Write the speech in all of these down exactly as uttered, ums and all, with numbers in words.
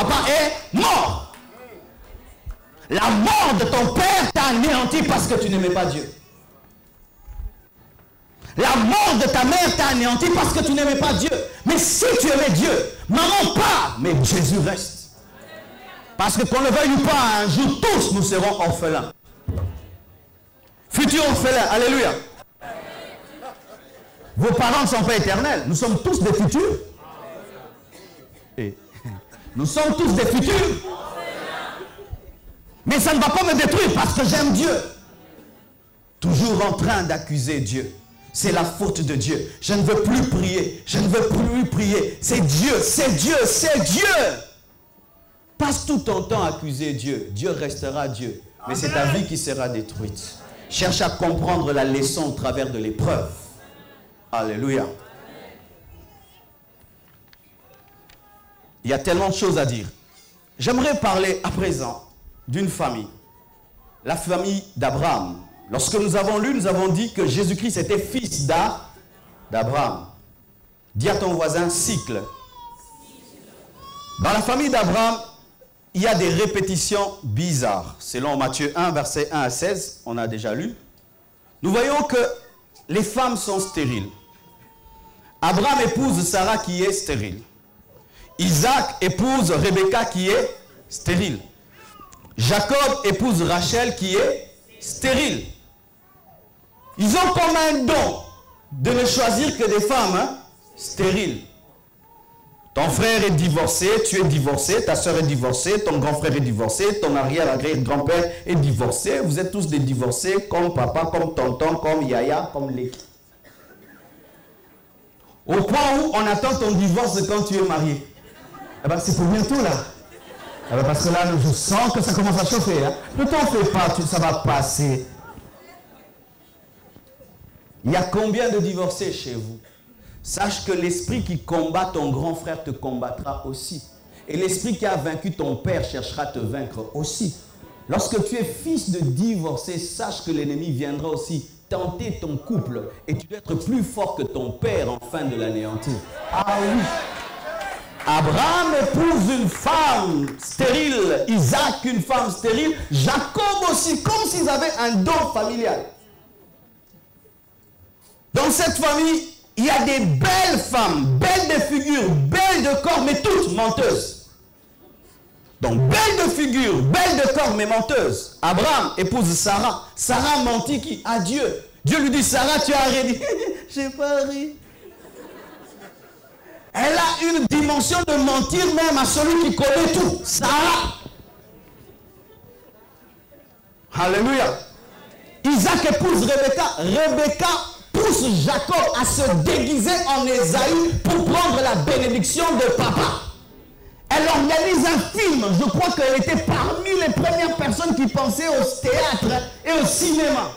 Papa est mort. La mort de ton père t'a anéanti parce que tu n'aimais pas Dieu. La mort de ta mère t'a anéanti parce que tu n'aimais pas Dieu. Mais si tu aimais Dieu, maman part, mais Jésus reste. Parce que qu'on le veuille ou pas, un jour tous nous serons orphelins. Futurs orphelins, alléluia. Vos parents ne sont pas éternels, nous sommes tous des futurs. Et nous sommes tous des futurs. Mais ça ne va pas me détruire parce que j'aime Dieu. Toujours en train d'accuser Dieu. C'est la faute de Dieu. Je ne veux plus prier. Je ne veux plus prier. C'est Dieu, c'est Dieu, c'est Dieu. Passe tout ton temps à accuser Dieu. Dieu restera Dieu. Mais c'est ta vie qui sera détruite. Cherche à comprendre la leçon au travers de l'épreuve. Alléluia. Il y a tellement de choses à dire. J'aimerais parler à présent d'une famille. La famille d'Abraham. Lorsque nous avons lu, nous avons dit que Jésus-Christ était fils d'Abraham. Dis à ton voisin, cycle. Dans la famille d'Abraham, il y a des répétitions bizarres. Selon Matthieu un, versets un à seize, on a déjà lu. Nous voyons que les femmes sont stériles. Abraham épouse Sarah qui est stérile. Isaac épouse Rebecca qui est stérile. Jacob épouse Rachel qui est stérile. Ils ont comme un don de ne choisir que des femmes hein, stériles. Ton frère est divorcé, tu es divorcé, ta soeur est divorcée, ton grand frère est divorcé, ton arrière-grand-père est divorcé. Vous êtes tous des divorcés comme papa, comme tonton, comme yaya, comme l'équipe. Au point où on attend ton divorce quand tu es marié. Eh ben, c'est pour bientôt là. Eh ben, parce que là, je sens que ça commence à chauffer. Hein. Ne t'en fais pas, tu, ça va passer. Il y a combien de divorcés chez vous? Sache que l'esprit qui combat ton grand frère te combattra aussi. Et l'esprit qui a vaincu ton père cherchera à te vaincre aussi. Lorsque tu es fils de divorcé, sache que l'ennemi viendra aussi tenter ton couple. Et tu dois être plus fort que ton père afin de l'anéantir. Ah oui. Abraham épouse une femme stérile. Isaac une femme stérile. Jacob aussi, comme s'ils avaient un don familial. Dans cette famille, il y a des belles femmes, belles de figure, belles de corps, mais toutes menteuses. Donc, belles de figure, belles de corps, mais menteuses. Abraham épouse Sarah. Sarah mentit qui? À Dieu. Dieu lui dit, Sarah, tu as ri. J'ai pas ri. Elle a une dimension de mentir même à celui qui connaît tout. Sarah. Alléluia. Isaac épouse Rebecca. Rebecca pousse Jacob à se déguiser en Ésaü pour prendre la bénédiction de papa. Elle organise un film. Je crois qu'elle était parmi les premières personnes qui pensaient au théâtre et au cinéma.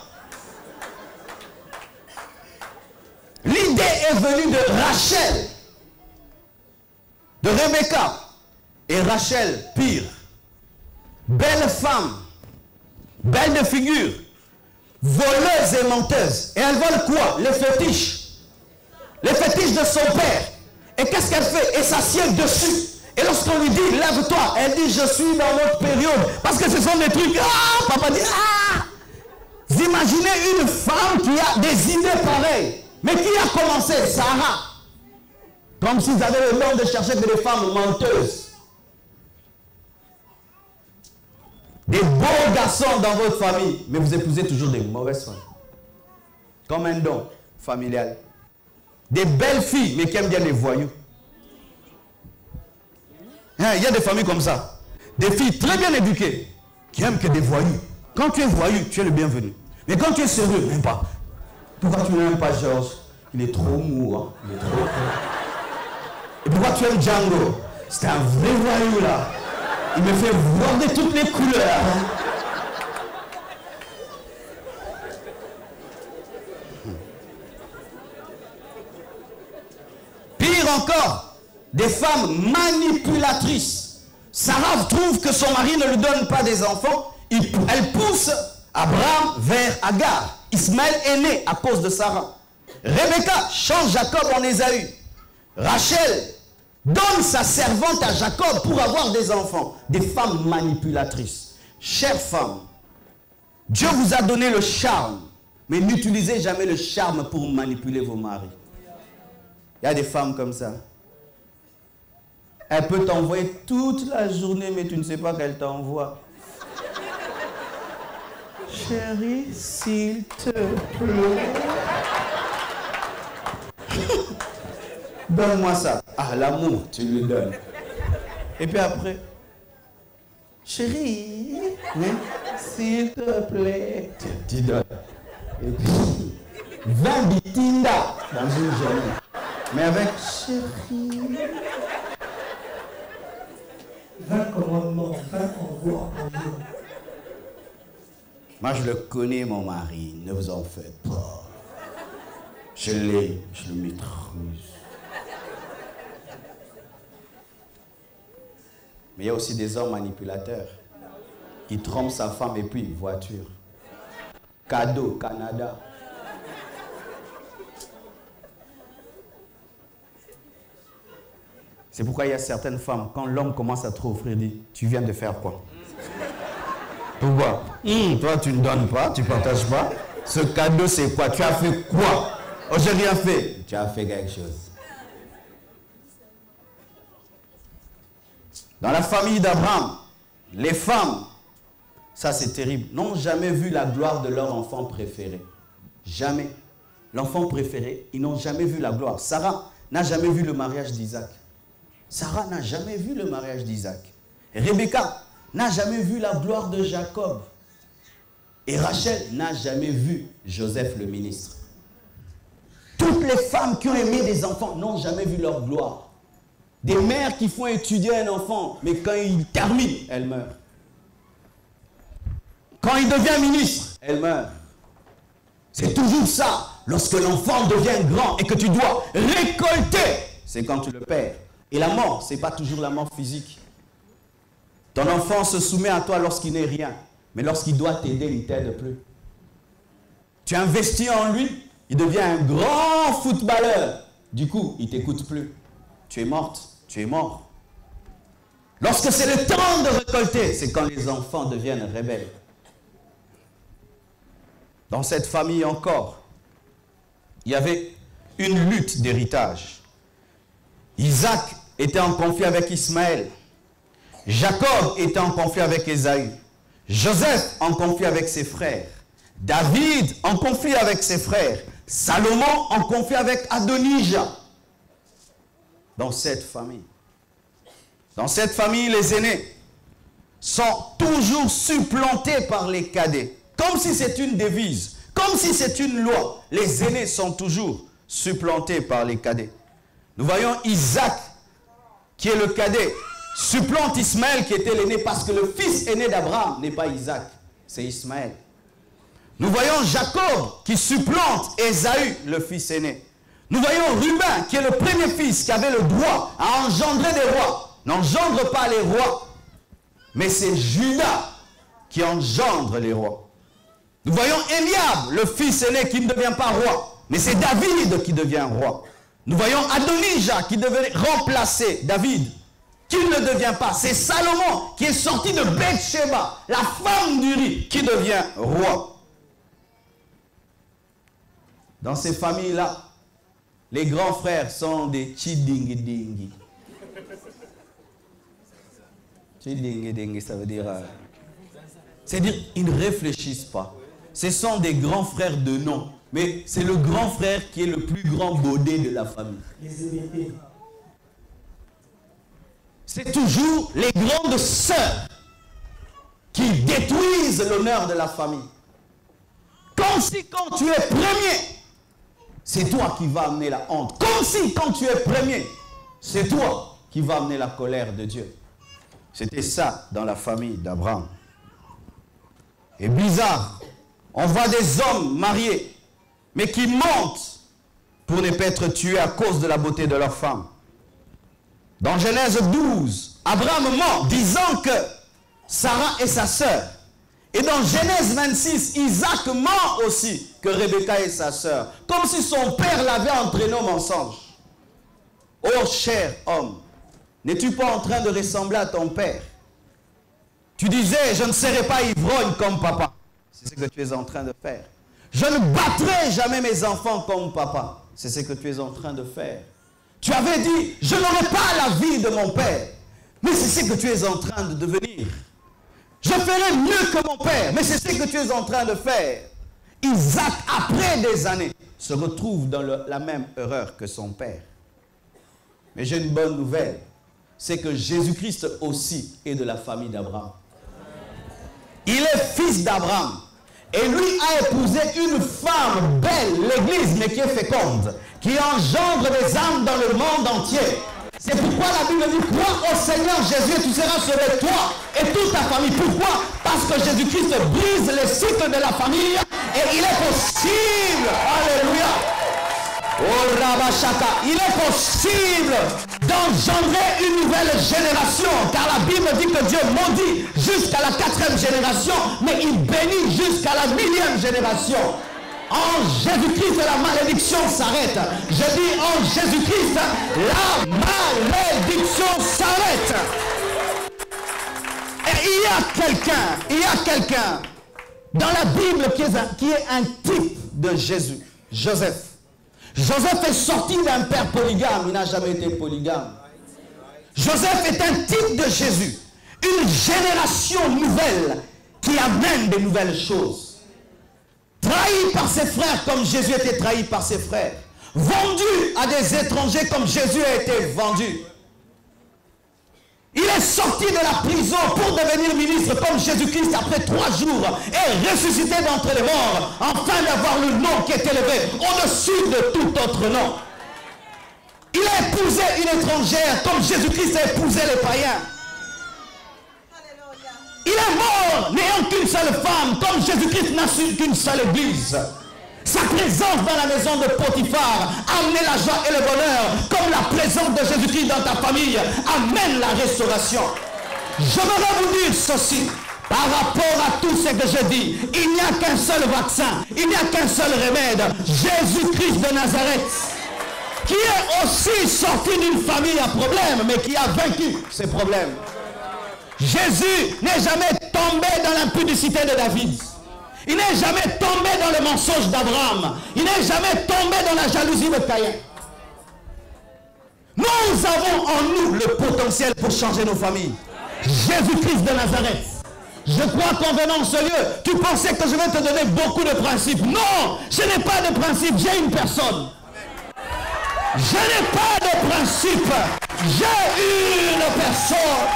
L'idée est venue de Rachel, de Rebecca. Et Rachel, pire. Belle femme, belle de figure, voleuse et menteuse. Et elle vole quoi? Les fétiches. Les fétiches de son père. Et qu'est-ce qu'elle fait? Elle s'assied dessus. Et lorsqu'on lui dit, lève-toi, elle dit, je suis dans notre période. Parce que ce sont des trucs, ah, papa dit, ah. Vous imaginez une femme qui a des idées pareilles. Mais qui a commencé? Sarah. Comme s'ils avaient le nom de chercher que des femmes menteuses. Des beaux garçons dans votre famille, mais vous épousez toujours des mauvaises femmes. Comme un don familial. Des belles filles, mais qui aiment bien les voyous. Hein, il y a des familles comme ça. Des filles très bien éduquées, qui aiment que des voyous. Quand tu es voyou, tu es le bienvenu. Mais quand tu es sérieux, même pas. Pourquoi tu n'aimes pas Georges? Il est trop mou, hein? Il est trop... Et pourquoi tu aimes Django? C'est un vrai voyou, là. Il me fait voir de toutes les couleurs. Hein? Pire encore, des femmes manipulatrices. Sarah trouve que son mari ne lui donne pas des enfants. Il, elle pousse Abraham vers Agar. Ismaël est né à cause de Sarah. Rebecca change Jacob en Ésaü. Rachel donne sa servante à Jacob pour avoir des enfants. Des femmes manipulatrices. Chères femmes, Dieu vous a donné le charme, mais n'utilisez jamais le charme pour manipuler vos maris. Il y a des femmes comme ça. Elle peut t'envoyer toute la journée, mais tu ne sais pas qu'elle t'envoie. Chérie, s'il te plaît. Donne-moi ça. Ah, l'amour, tu lui donnes. Et puis après, chérie, oui, s'il te plaît, tu donnes. Et puis, vingt bitinda dans une journée. Mais avec chérie. vingt commandements, vingt envois en jour. Moi, je le connais, mon mari. Ne vous en faites pas. Je l'ai, je le maîtrise. Mais il y a aussi des hommes manipulateurs qui trompent sa femme et puis voiture. Cadeau, Canada. C'est pourquoi il y a certaines femmes, quand l'homme commence à trop offrir, il dit, tu viens de faire quoi? Pourquoi? Hum, toi, tu ne donnes pas, tu ne partages pas. Ce cadeau, c'est quoi? Tu as fait quoi? Oh, j'ai rien fait. Tu as fait quelque chose. Dans la famille d'Abraham, les femmes, ça c'est terrible, n'ont jamais vu la gloire de leur enfant préféré. Jamais. L'enfant préféré, ils n'ont jamais vu la gloire. Sarah n'a jamais vu le mariage d'Isaac. Sarah n'a jamais vu le mariage d'Isaac. Rebecca n'a jamais vu la gloire de Jacob. Et Rachel n'a jamais vu Joseph le ministre. Toutes les femmes qui ont aimé des enfants n'ont jamais vu leur gloire. Des mères qui font étudier un enfant, mais quand il termine, elle meurt. Quand il devient ministre, elle meurt. C'est toujours ça. Lorsque l'enfant devient grand et que tu dois récolter, c'est quand tu le perds. Et la mort, ce n'est pas toujours la mort physique. Ton enfant se soumet à toi lorsqu'il n'est rien. Mais lorsqu'il doit t'aider, il ne t'aide plus. Tu investis en lui, il devient un grand footballeur. Du coup, il ne t'écoute plus. Tu es morte, tu es mort. Lorsque c'est le temps de récolter, c'est quand les enfants deviennent rebelles. Dans cette famille encore, il y avait une lutte d'héritage. Isaac était en conflit avec Ismaël. Jacob était en conflit avec Ésaü. Joseph en conflit avec ses frères. David en conflit avec ses frères. Salomon en conflit avec Adonijah. Dans cette famille. Dans cette famille, les aînés sont toujours supplantés par les cadets. Comme si c'est une devise. Comme si c'est une loi. Les aînés sont toujours supplantés par les cadets. Nous voyons Isaac, qui est le cadet, supplante Ismaël qui était l'aîné parce que le fils aîné d'Abraham n'est pas Isaac, c'est Ismaël. Nous voyons Jacob qui supplante Ésaü, le fils aîné. Nous voyons Ruben qui est le premier fils qui avait le droit à engendrer des rois. N'engendre pas les rois, mais c'est Judas qui engendre les rois. Nous voyons Eliab, le fils aîné qui ne devient pas roi, mais c'est David qui devient roi. Nous voyons Adonijah qui devait remplacer David, qui ne devient pas. C'est Salomon qui est sorti de Beth-Sheba, la femme d'Uri, qui devient roi. Dans ces familles-là, les grands frères sont des chidingi-dingi. Chidingi-dingi, ça veut dire... Euh, c'est-à-dire, ils ne réfléchissent pas. Ce sont des grands frères de nom. Mais c'est le grand frère qui est le plus grand baudet de la famille. C'est toujours les grandes sœurs qui détruisent l'honneur de la famille. Comme si quand tu es premier, c'est toi qui vas amener la honte. Comme si quand tu es premier, c'est toi qui vas amener la colère de Dieu. C'était ça dans la famille d'Abraham. Et bizarre, on voit des hommes mariés mais qui mentent pour ne pas être tués à cause de la beauté de leur femme. Dans Genèse douze, Abraham ment, disant que Sarah est sa sœur. Et dans Genèse vingt-six, Isaac ment aussi que Rebecca est sa sœur. Comme si son père l'avait entraîné au mensonge. Ô cher homme, N'es-tu pas en train de ressembler à ton père? Tu disais, je ne serai pas ivrogne comme papa. C'est ce que tu es en train de faire. Je ne battrai jamais mes enfants comme papa. C'est ce que tu es en train de faire. Tu avais dit, je n'aurai pas la vie de mon père. Mais c'est ce que tu es en train de devenir. Je ferai mieux que mon père. Mais c'est ce que tu es en train de faire. Isaac, après des années, se retrouve dans le, la même erreur que son père. Mais j'ai une bonne nouvelle. C'est que Jésus-Christ aussi est de la famille d'Abraham. Il est fils d'Abraham. Et lui a épousé une femme belle, l'église, mais qui est féconde, qui engendre des âmes dans le monde entier. C'est pourquoi la Bible dit, crois au Seigneur Jésus et tu seras sauvé, toi et toute ta famille. Pourquoi? Parce que Jésus-Christ brise les cycles de la famille et il est possible, alléluia, oh Rabashaka, il est possible d'engendrer une nouvelle génération, car la Bible dit que Dieu maudit jusqu'à la quatrième génération, mais il bénit jusqu'à la millième génération. En Jésus-Christ, la malédiction s'arrête. Je dis en Jésus-Christ, la malédiction s'arrête. Et il y a quelqu'un, il y a quelqu'un dans la Bible qui est, un, qui est un type de Jésus, Joseph. Joseph est sorti d'un père polygame, il n'a jamais été polygame. Joseph est un type de Jésus, une génération nouvelle qui amène de nouvelles choses. Trahi par ses frères comme Jésus était trahi par ses frères. Vendu à des étrangers comme Jésus a été vendu. Il est sorti de la prison pour devenir ministre comme Jésus-Christ après trois jours et ressuscité d'entre les morts afin d'avoir le nom qui est élevé au-dessus de tout autre nom. Il a épousé une étrangère comme Jésus-Christ a épousé les païens. Il est mort n'ayant qu'une seule femme, comme Jésus-Christ n'a su qu'une seule église. Sa présence dans la maison de Potiphar amène la joie et le bonheur, comme la présence de Jésus-Christ dans ta famille amène la restauration. Je voudrais vous dire ceci, par rapport à tout ce que je dis, il n'y a qu'un seul vaccin, il n'y a qu'un seul remède, Jésus-Christ de Nazareth, qui est aussi sorti d'une famille à problème, mais qui a vaincu ces problèmes. Jésus n'est jamais tombé dans l'impudicité de David. Il n'est jamais tombé dans le mensonge d'Abraham. Il n'est jamais tombé dans la jalousie de Caïn. Nous avons en nous le potentiel pour changer nos familles. Jésus-Christ de Nazareth. Je crois qu'en venant en ce lieu, tu pensais que je vais te donner beaucoup de principes. Non, je n'ai pas de principes, j'ai une personne. Je n'ai pas de principes, j'ai une personne.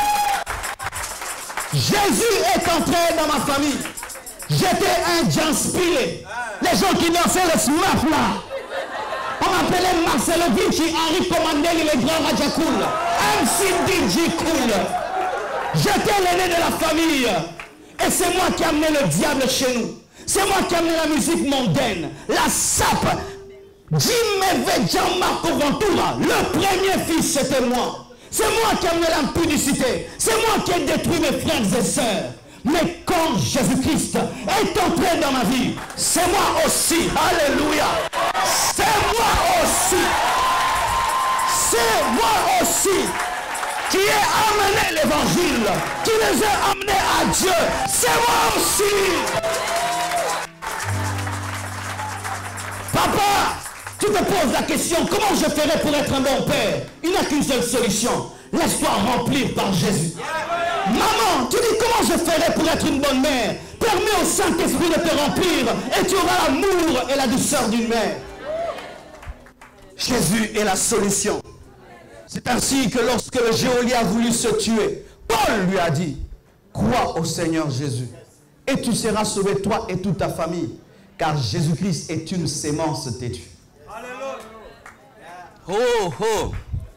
Jésus est entré dans ma famille. J'étais un Janspilé. Les gens qui dansaient le smap là. On m'appelait Marcelo Vinci, Henri Comandel, les grands Radjakoul. M C D J Koul. J'étais l'aîné de la famille. Et c'est moi qui ai amené le diable chez nous. C'est moi qui ai amené la musique mondaine. La sape. Jimmy Jean-Marco Ventura. Le premier fils, c'était moi. C'est moi qui ai amené l'impudicité. C'est moi qui ai détruit mes frères et sœurs. Mais quand Jésus-Christ est entré dans ma vie, c'est moi aussi. Alléluia. C'est moi aussi. C'est moi aussi qui ai amené l'évangile, qui les ai amenés à Dieu. C'est moi aussi. Papa, tu te poses la question, comment je ferai pour être un bon père? Il n'y a qu'une seule solution. Laisse-toi remplir par Jésus. Maman, tu dis comment je ferai pour être une bonne mère? Permets au Saint-Esprit de te remplir et tu auras l'amour et la douceur d'une mère. Jésus est la solution. C'est ainsi que lorsque le geôlier a voulu se tuer, Paul lui a dit, crois au Seigneur Jésus et tu seras sauvé toi et toute ta famille, car Jésus-Christ est une sémence têtue. Oh, oh.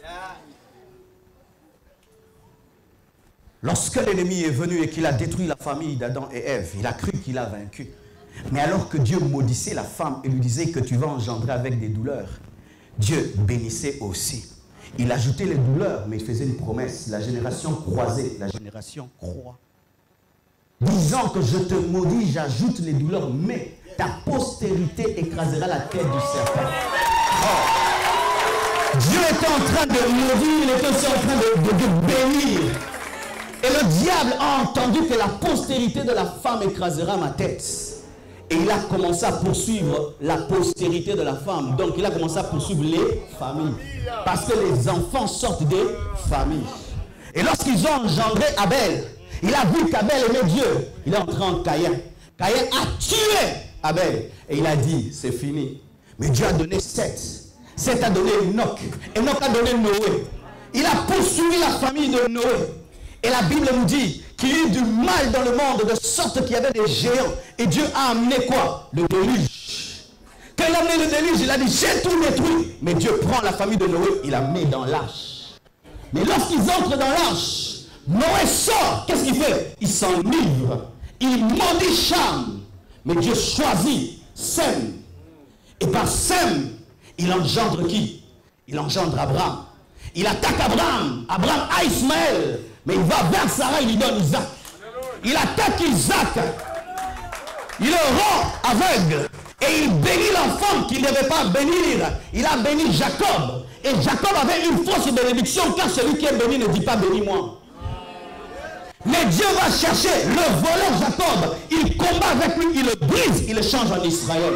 Lorsque l'ennemi est venu et qu'il a détruit la famille d'Adam et Ève, il a cru qu'il a vaincu. Mais alors que Dieu maudissait la femme et lui disait que tu vas engendrer avec des douleurs, Dieu bénissait aussi. Il ajoutait les douleurs, mais il faisait une promesse. La génération croisée, la génération croit. Disant que je te maudis, j'ajoute les douleurs, mais ta postérité écrasera la tête du serpent. Oh. Dieu était en train de maudire, il était aussi en train de, de, de bénir. Et le diable a entendu que la postérité de la femme écrasera ma tête. Et il a commencé à poursuivre la postérité de la femme. Donc il a commencé à poursuivre les familles. Parce que les enfants sortent des familles. Et lorsqu'ils ont engendré Abel, il a vu qu'Abel aimait Dieu. Il est entré en Caïn. Caïn a tué Abel. Et il a dit, c'est fini. Mais Dieu a donné Seth. Seth a donné Enoch. Enoch a donné Noé. Il a poursuivi la famille de Noé. Et la Bible nous dit qu'il y a eu du mal dans le monde, de sorte qu'il y avait des géants. Et Dieu a amené quoi? Le déluge. Quand il a amené le déluge, il a dit, j'ai tout détruit. Mais Dieu prend la famille de Noé, il la met dans l'arche. Mais lorsqu'ils entrent dans l'arche, Noé sort. Qu'est-ce qu'il fait? Il s'enivre. Il maudit Cham. Mais Dieu choisit Sem. Et par Sem, il engendre qui? Il engendre Abraham. Il attaque Abraham. Abraham a Ismaël. Mais il va vers Sarah, il lui donne Isaac. Il attaque Isaac. Il le rend aveugle. Et il bénit l'enfant qu'il ne devait pas bénir. Il a béni Jacob. Et Jacob avait une fausse bénédiction, car celui qui est béni ne dit pas bénis-moi. Mais Dieu va chercher le voleur Jacob. Il combat avec lui, il le brise, il le change en Israël.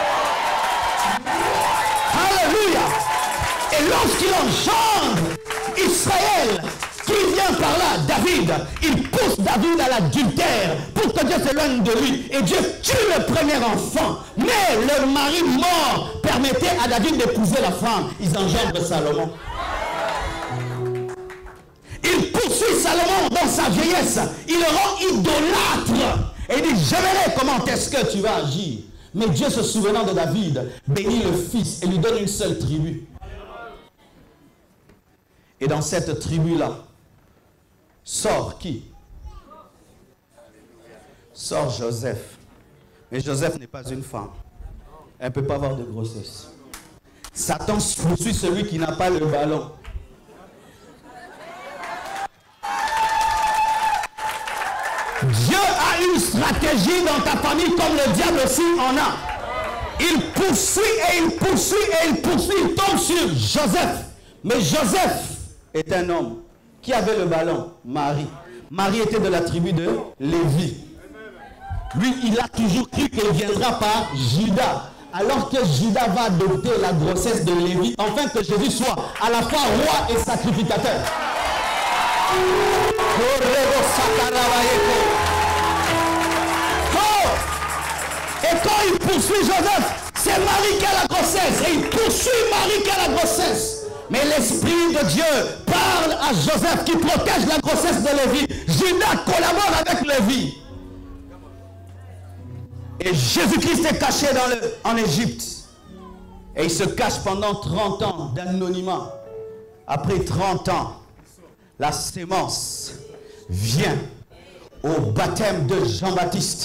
Alléluia. Et lorsqu'il engendre Israël, qui vient par là, David, il pousse David à l'adultère pour que Dieu s'éloigne de lui. Et Dieu tue le premier enfant. Mais le mari mort permettait à David d'épouser la femme. Ils engendrent Salomon. Il poursuit Salomon dans sa vieillesse. Il le rend idolâtre. Et il dit, je verrai comment est-ce que tu vas agir. Mais Dieu, se souvenant de David, bénit le fils et lui donne une seule tribu. Et dans cette tribu-là, sort qui? Sort Joseph. Mais Joseph n'est pas une femme. Elle ne peut pas avoir de grossesse. Satan poursuit celui qui n'a pas le ballon. Dieu a une stratégie dans ta famille comme le diable aussi en a. Il poursuit et il poursuit et il poursuit. Il tombe sur Joseph. Mais Joseph est un homme. Qui avait le ballon? Marie. Marie était de la tribu de Lévi. Lui, il a toujours cru qu'il viendra par Judas. Alors que Judas va adopter la grossesse de Lévi, afin que Jésus soit à la fois roi et sacrificateur. Oh! Et quand il poursuit Joseph, c'est Marie qui a la grossesse. Et il poursuit Marie qui a la grossesse. Mais l'Esprit de Dieu parle à Joseph qui protège la grossesse de Lévi. Judas collabore avec Lévi. Et Jésus-Christ est caché dans le, en Égypte. Et il se cache pendant trente ans d'anonymat. Après trente ans, la sémence vient au baptême de Jean-Baptiste.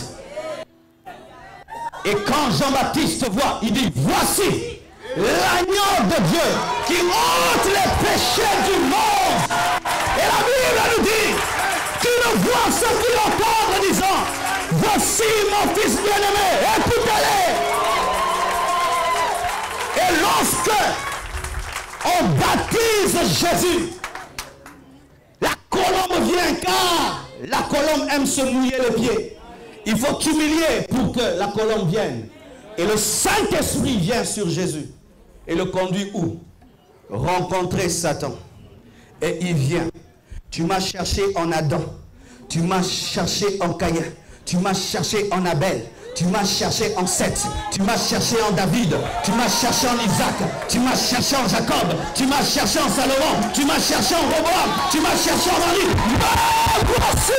Et quand Jean-Baptiste voit, il dit, voici l'agneau de Dieu qui ôte les péchés du monde. Et la Bible nous dit, qui le voit, ceux qui l'entendent en disant, voici mon fils bien-aimé, écoutez-les. Et lorsque on baptise Jésus, la colombe vient, car la colombe aime se mouiller les pieds. Il faut t'humilier pour que la colombe vienne. Et le Saint-Esprit vient sur Jésus. Et le conduit où? Rencontrer Satan. Et il vient. Tu m'as cherché en Adam. Tu m'as cherché en Caïn. Tu m'as cherché en Abel. Tu m'as cherché en Seth. Tu m'as cherché en David. Tu m'as cherché en Isaac. Tu m'as cherché en Jacob. Tu m'as cherché en Salomon. Tu m'as cherché en Roboam. Tu m'as cherché en Marie. Me voici.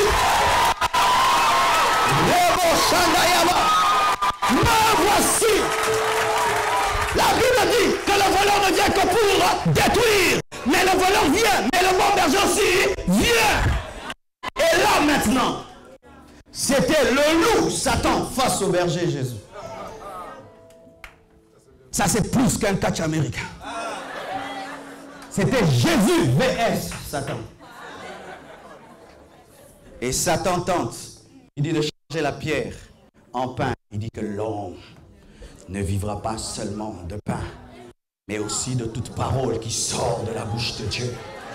Me voici. La Bible dit que le voleur ne vient que pour détruire. Mais le voleur vient. Mais le bon berger aussi vient. Et là maintenant, c'était le loup, Satan, face au berger Jésus. Ça c'est plus qu'un catch américain. C'était Jésus vs Satan. Et Satan tente. Il dit de changer la pierre en pain. Il dit que l'homme ne vivra pas seulement de pain, mais aussi de toute parole qui sort de la bouche de Dieu.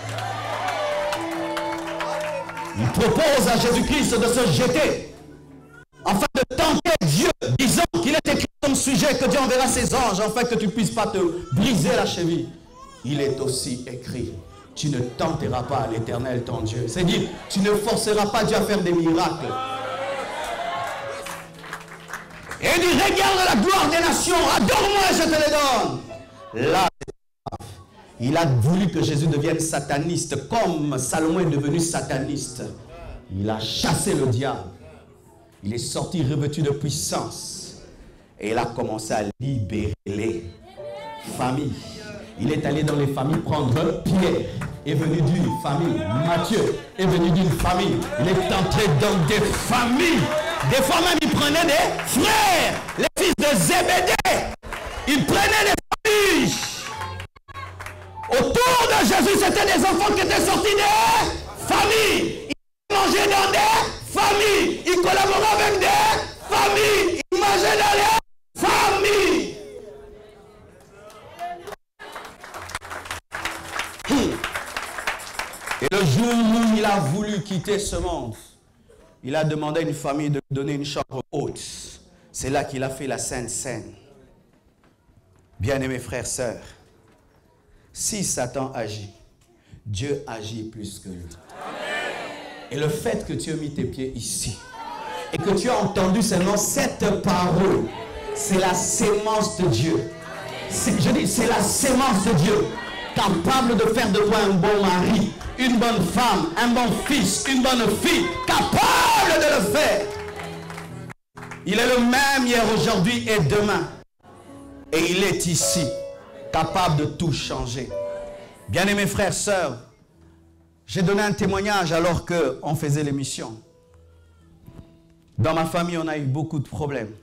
Il propose à Jésus-Christ de se jeter afin de tenter Dieu, disant qu'il est écrit comme sujet que Dieu enverra ses anges afin que tu ne puisses pas te briser la cheville. Il est aussi écrit, tu ne tenteras pas l'Éternel ton Dieu. C'est-à-dire, tu ne forceras pas Dieu à faire des miracles. Et il dit, regarde la gloire des nations, adore-moi et je te les donne. Là, il a voulu que Jésus devienne sataniste, comme Salomon est devenu sataniste. Il a chassé le diable. Il est sorti revêtu de puissance. Et il a commencé à libérer les familles. Il est allé dans les familles prendre Pierre, est venu d'une famille. Matthieu est venu d'une famille. Il est entré dans des familles. Des fois même, il prenait des frères, les fils de Zébédée. Il prenait des familles. Autour de Jésus, c'était des enfants qui étaient sortis des familles. Il mangeait dans des familles. Il collaborait avec des familles. Il mangeait dans les familles. Et le jour où il a voulu quitter ce monde, il a demandé à une famille de lui donner une chambre haute. C'est là qu'il a fait la Sainte Seine. Bien-aimés frères, sœurs, si Satan agit, Dieu agit plus que lui. Et le fait que tu aies mis tes pieds ici, et que tu as entendu seulement cette parole, c'est la sémence de Dieu. Je dis, c'est la sémence de Dieu, capable de faire de toi un bon mari, une bonne femme, un bon fils, une bonne fille, capable de le faire. Il est le même hier, aujourd'hui et demain. Et il est ici, capable de tout changer. Bien-aimés frères, sœurs, j'ai donné un témoignage alors qu'on faisait l'émission. Dans ma famille, on a eu beaucoup de problèmes.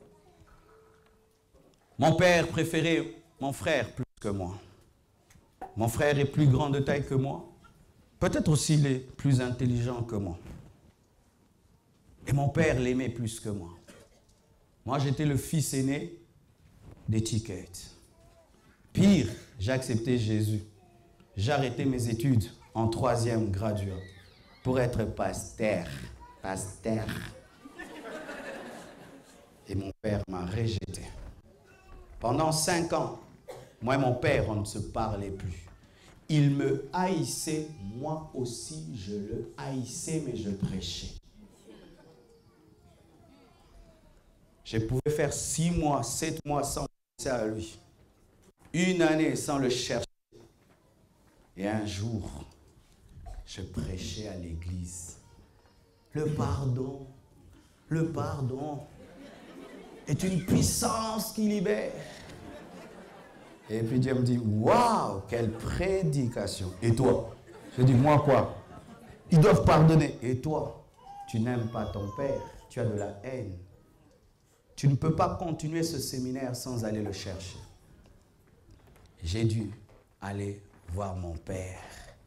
Mon père préférait mon frère plus que moi. Mon frère est plus grand de taille que moi. Peut-être aussi il est plus intelligent que moi. Et mon père l'aimait plus que moi. Moi, j'étais le fils aîné d'étiquette. Pire, j'ai accepté Jésus. J'ai arrêté mes études en troisième graduat pour être pasteur. Pasteur. Et mon père m'a rejeté. Pendant cinq ans, moi et mon père, on ne se parlait plus. Il me haïssait, moi aussi je le haïssais, mais je prêchais. Je pouvais faire six mois, sept mois sans penser à lui. Une année sans le chercher. Et un jour, je prêchais à l'église. Le pardon, le pardon est une puissance qui libère. Et puis Dieu me dit, waouh, quelle prédication. Et toi? Je dis, moi quoi? Ils doivent pardonner. Et toi? Tu n'aimes pas ton père, tu as de la haine. Tu ne peux pas continuer ce séminaire sans aller le chercher. J'ai dû aller voir mon père.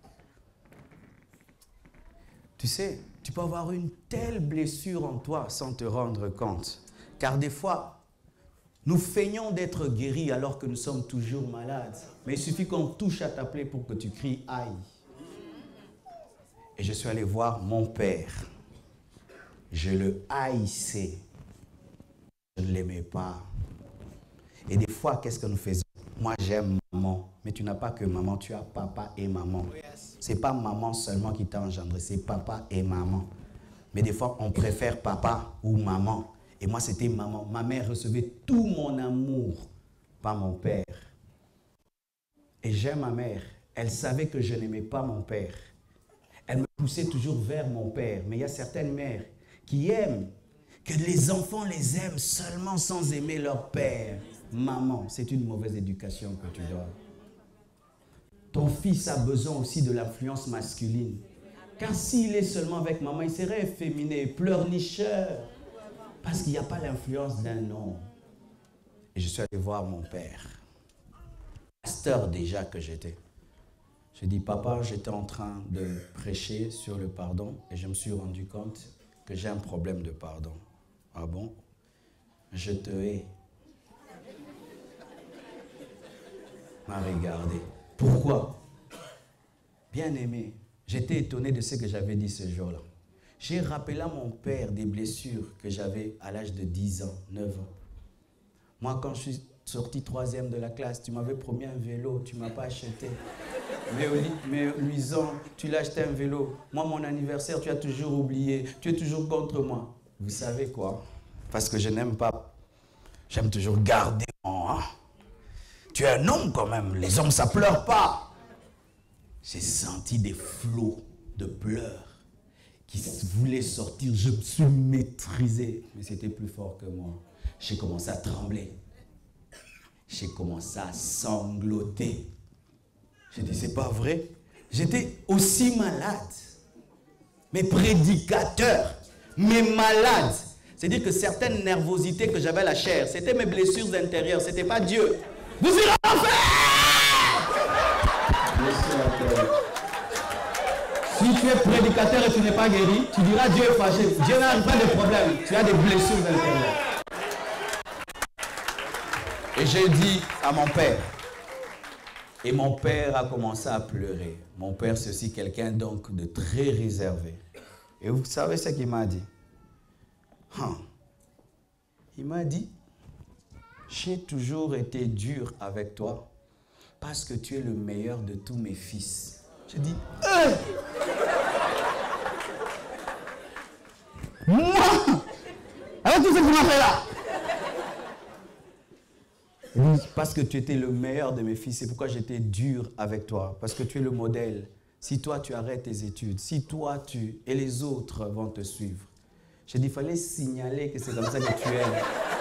Tu sais, tu peux avoir une telle blessure en toi sans te rendre compte. Car des fois, nous feignons d'être guéris alors que nous sommes toujours malades. Mais il suffit qu'on touche à ta plaie pour que tu cries « aïe ». Et je suis allé voir mon père. Je le haïssais. Je ne l'aimais pas. Et des fois, qu'est-ce que nous faisons? Moi, j'aime maman. Mais tu n'as pas que maman, tu as papa et maman. Ce n'est pas maman seulement qui t'a engendré, c'est papa et maman. Mais des fois, on préfère papa ou maman. Et moi, c'était maman. Ma mère recevait tout mon amour par mon père. Et j'aime ma mère. Elle savait que je n'aimais pas mon père. Elle me poussait toujours vers mon père. Mais il y a certaines mères qui aiment que les enfants les aiment seulement sans aimer leur père. Maman, c'est une mauvaise éducation que tu donnes. Ton fils a besoin aussi de l'influence masculine. Car s'il est seulement avec maman, il serait efféminé, pleurnicheur. Parce qu'il n'y a pas l'influence d'un homme. Et je suis allé voir mon père. Pasteur déjà que j'étais. J'ai dit, papa, j'étais en train de prêcher sur le pardon et je me suis rendu compte que j'ai un problème de pardon. Ah bon? Je te hais. m'a regardé. Pourquoi? Bien aimé, j'étais étonné de ce que j'avais dit ce jour-là. J'ai rappelé à mon père des blessures que j'avais à l'âge de dix ans, neuf ans. Moi, quand je suis sorti troisième de la classe, tu m'avais promis un vélo, tu ne m'as pas acheté. Mais, mais Luison, tu l'as acheté un vélo. Moi, mon anniversaire, tu as toujours oublié. Tu es toujours contre moi. Vous savez quoi? Parce que je n'aime pas. J'aime toujours garder mon... Hein? Tu es un homme quand même. Les hommes, ça ne pleure pas. J'ai senti des flots de pleurs qui voulaient sortir. Je me suis maîtrisé. Mais c'était plus fort que moi. J'ai commencé à trembler. J'ai commencé à sangloter. J'ai dit, c'est pas vrai. J'étais aussi malade. Mes prédicateurs, mes malades. C'est-à-dire que certaines nervosités que j'avais à la chair, c'était mes blessures intérieures, c'était pas Dieu. Vous irez en enfer! Si tu es prédicateur et tu n'es pas guéri, tu diras Dieu est fâché. Dieu n'a pas de problème. Tu as des blessures intérieures. Et j'ai dit à mon père, et mon père a commencé à pleurer. Mon père, c'est aussi quelqu'un donc de très réservé. Et vous savez ce qu'il m'a dit? Hum. Il m'a dit, j'ai toujours été dur avec toi parce que tu es le meilleur de tous mes fils. J'ai dit, euh moi, avec tout ce que tu m'as fait là. Parce que tu étais le meilleur de mes fils, c'est pourquoi j'étais dur avec toi. Parce que tu es le modèle. Si toi, tu arrêtes tes études, si toi, tu... et les autres vont te suivre. J'ai dit, il fallait signaler que c'est comme ça que tu es.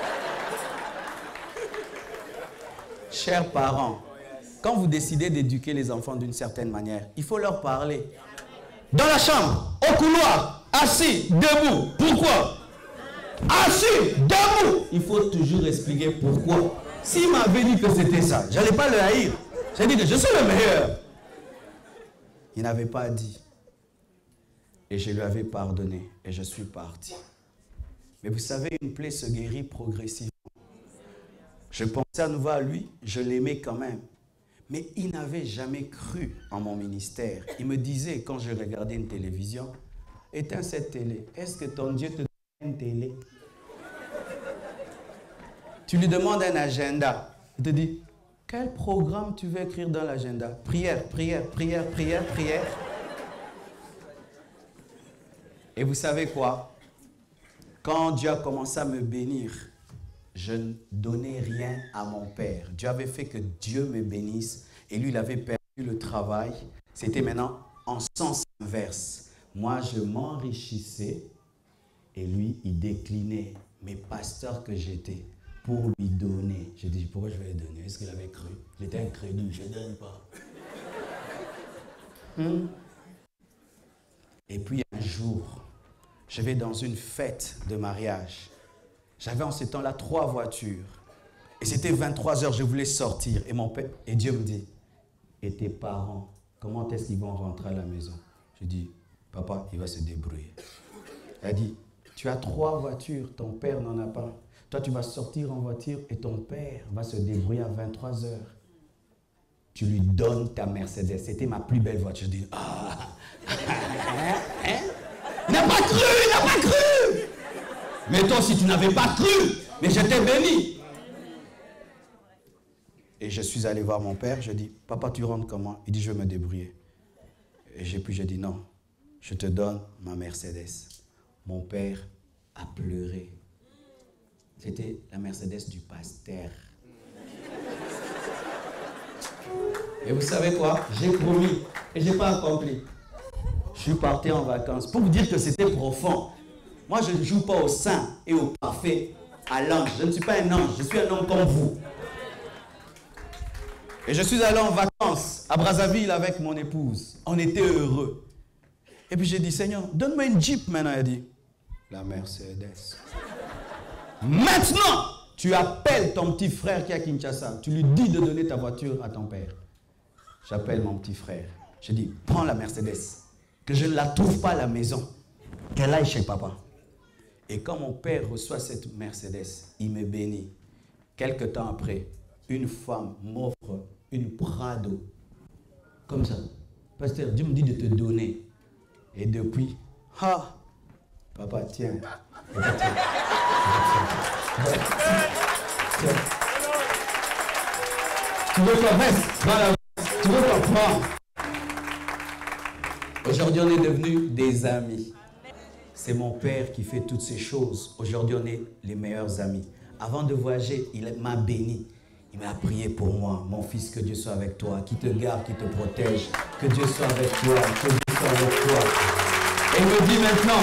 Chers parents, quand vous décidez d'éduquer les enfants d'une certaine manière, il faut leur parler. Dans la chambre, au couloir, assis, debout. Pourquoi? Assis, debout. Il faut toujours expliquer pourquoi. S'il m'avait dit que c'était ça, je n'allais pas le haïr. J'ai dit que je suis le meilleur. Il n'avait pas dit. Et je lui avais pardonné. Et je suis parti. Mais vous savez, une plaie se guérit progressivement. Je pensais à nouveau à lui. Je l'aimais quand même. Mais il n'avait jamais cru en mon ministère. Il me disait, quand je regardais une télévision, éteins cette télé. Est-ce que ton Dieu te donne une télé? Tu lui demandes un agenda. Il te dit, quel programme tu veux écrire dans l'agenda? Prière, prière, prière, prière, prière. Et vous savez quoi? Quand Dieu a commencé à me bénir, je ne donnais rien à mon père. Dieu avait fait que Dieu me bénisse et lui, il avait perdu le travail. C'était maintenant en sens inverse. Moi, je m'enrichissais et lui, il déclinait mes pasteurs que j'étais pour lui donner. J'ai dit, pourquoi je vais lui donner? Est-ce qu'il avait cru? J'étais incrédule, je ne donne pas. Hmm. Et puis un jour, je vais dans une fête de mariage. J'avais en ce temps-là trois voitures. Et c'était vingt-trois heures, je voulais sortir. Et mon père, et Dieu me dit, et tes parents, comment est-ce qu'ils vont rentrer à la maison? Je dis, papa, il va se débrouiller. Elle dit, tu as trois voitures, ton père n'en a pas. Toi, tu vas sortir en voiture et ton père va se débrouiller à vingt-trois heures. Tu lui donnes ta Mercedes. C'était ma plus belle voiture. Je dis, ah, hein, hein? Il n'a pas cru, il n'a pas cru. Mais toi, si tu n'avais pas cru, mais je t'ai béni. Et je suis allé voir mon père. Je dis, papa, tu rentres comment? Il dit, je vais me débrouiller. Et j'ai puis j'ai dit, non, je te donne ma Mercedes. Mon père a pleuré. C'était la Mercedes du pasteur. Et vous savez quoi? J'ai promis et je n'ai pas accompli. Je suis parti en vacances pour vous dire que c'était profond. Moi, je ne joue pas au saint et au parfait, à l'ange. Je ne suis pas un ange, je suis un homme comme vous. Et je suis allé en vacances à Brazzaville avec mon épouse. On était heureux. Et puis j'ai dit, Seigneur, donne-moi une Jeep maintenant. Il a dit, la Mercedes. Maintenant, tu appelles ton petit frère qui est à Kinshasa. Tu lui dis de donner ta voiture à ton père. J'appelle mon petit frère. Je dis, prends la Mercedes. Que je ne la trouve pas à la maison. Qu'elle aille chez papa. Et quand mon père reçoit cette Mercedes, il me bénit. Quelque temps après, une femme m'offre une Prado. Comme ça. Pasteur, Dieu me dit de te donner. Et depuis, ah, papa, tiens. Papa, tiens. Tiens. Tu veux quoi, reste, voilà. Tu veux quoi, prends. Aujourd'hui, on est devenus des amis. C'est mon père qui fait toutes ces choses. Aujourd'hui, on est les meilleurs amis. Avant de voyager, il m'a béni. Il m'a prié pour moi. Mon fils, que Dieu soit avec toi, qui te garde, qui te protège. Que Dieu soit avec toi, que Dieu soit avec toi. Et il me dit maintenant,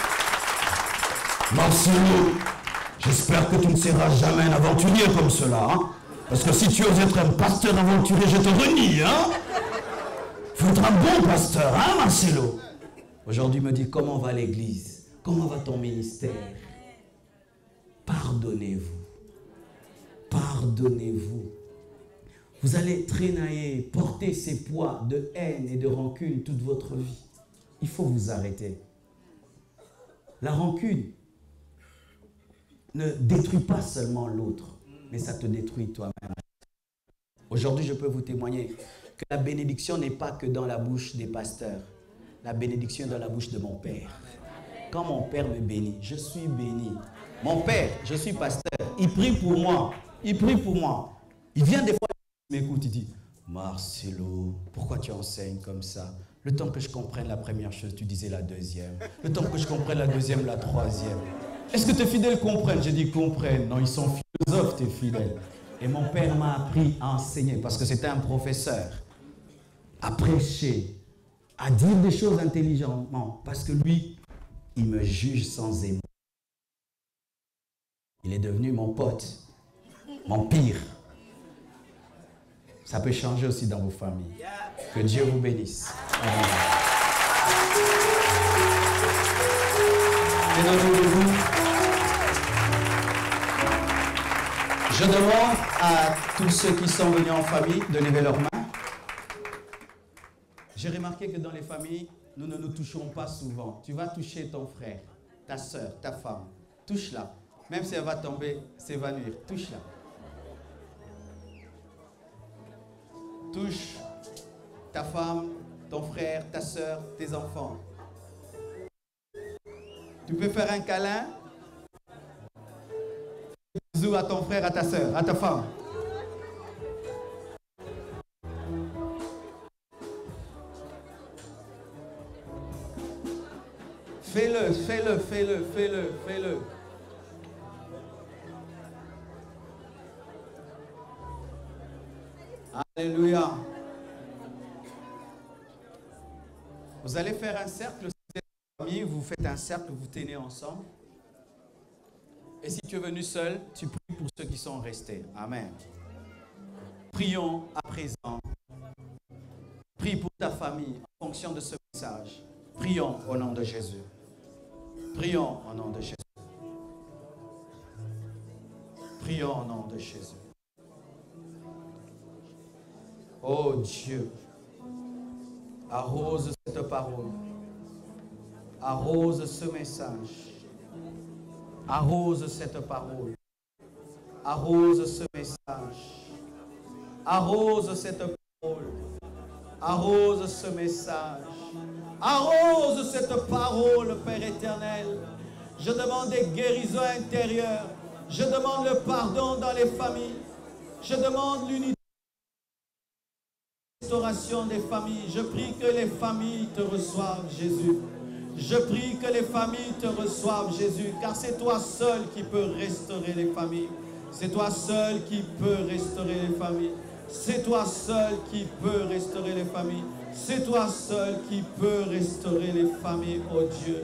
Marcelo, j'espère que tu ne seras jamais un aventurier comme cela. Hein? Parce que si tu oses être un pasteur aventurier, je te renie. Hein? Il faut être un bon pasteur, hein, Marcelo? Aujourd'hui, il me dit, comment va l'église? Comment va ton ministère? Pardonnez-vous. Pardonnez-vous. Vous allez traînailler, porter ces poids de haine et de rancune toute votre vie. Il faut vous arrêter. La rancune ne détruit pas seulement l'autre, mais ça te détruit toi-même. Aujourd'hui, je peux vous témoigner que la bénédiction n'est pas que dans la bouche des pasteurs. La bénédiction est dans la bouche de mon Père. Quand mon Père me bénit, je suis béni. Mon Père, je suis pasteur, il prie pour moi. Il prie pour moi. Il vient des fois, il m'écoute, il dit, Marcelo, pourquoi tu enseignes comme ça? Le temps que je comprenne la première chose, tu disais la deuxième. Le temps que je comprenne la deuxième, la troisième. Est-ce que tes fidèles comprennent? J'ai dit, comprennent. Non, ils sont philosophes, tes fidèles. Et mon père m'a appris à enseigner, parce que c'était un professeur, à prêcher, à dire des choses intelligemment, parce que lui, il me juge sans émotion. Il est devenu mon pote, mon pire. Ça peut changer aussi dans vos familles. Que Dieu vous bénisse. Amen. Je demande à tous ceux qui sont venus en famille de lever leurs mains. J'ai remarqué que dans les familles, nous ne nous touchons pas souvent. Tu vas toucher ton frère, ta soeur, ta femme. Touche-la. Même si elle va tomber, s'évanouir. Touche-la. Touche ta femme, ton frère, ta soeur, tes enfants. Tu peux faire un câlin. Fais un bisou à ton frère, à ta soeur, à ta femme. Fais-le, fais-le, fais-le, fais-le, fais-le. Alléluia. Vous allez faire un cercle, si vous êtes en famille, vous faites un cercle, vous tenez ensemble. Et si tu es venu seul, tu pries pour ceux qui sont restés. Amen. Prions à présent. Prie pour ta famille en fonction de ce message. Prions au nom de Jésus. Prions au nom de Jésus. Prions au nom de Jésus. Oh Dieu, arrose cette parole, arrose ce message, arrose cette parole, arrose ce message, arrose cette parole, arrose ce message, arrose cette parole, Père éternel. Je demande des guérisons intérieures, je demande le pardon dans les familles, je demande l'unité. Restauration des familles. Je prie que les familles te reçoivent, Jésus. Je prie que les familles te reçoivent, Jésus, car c'est toi seul qui peux restaurer les familles. C'est toi seul qui peux restaurer les familles. C'est toi seul qui peux restaurer les familles. C'est toi seul qui peux restaurer les familles, oh Dieu.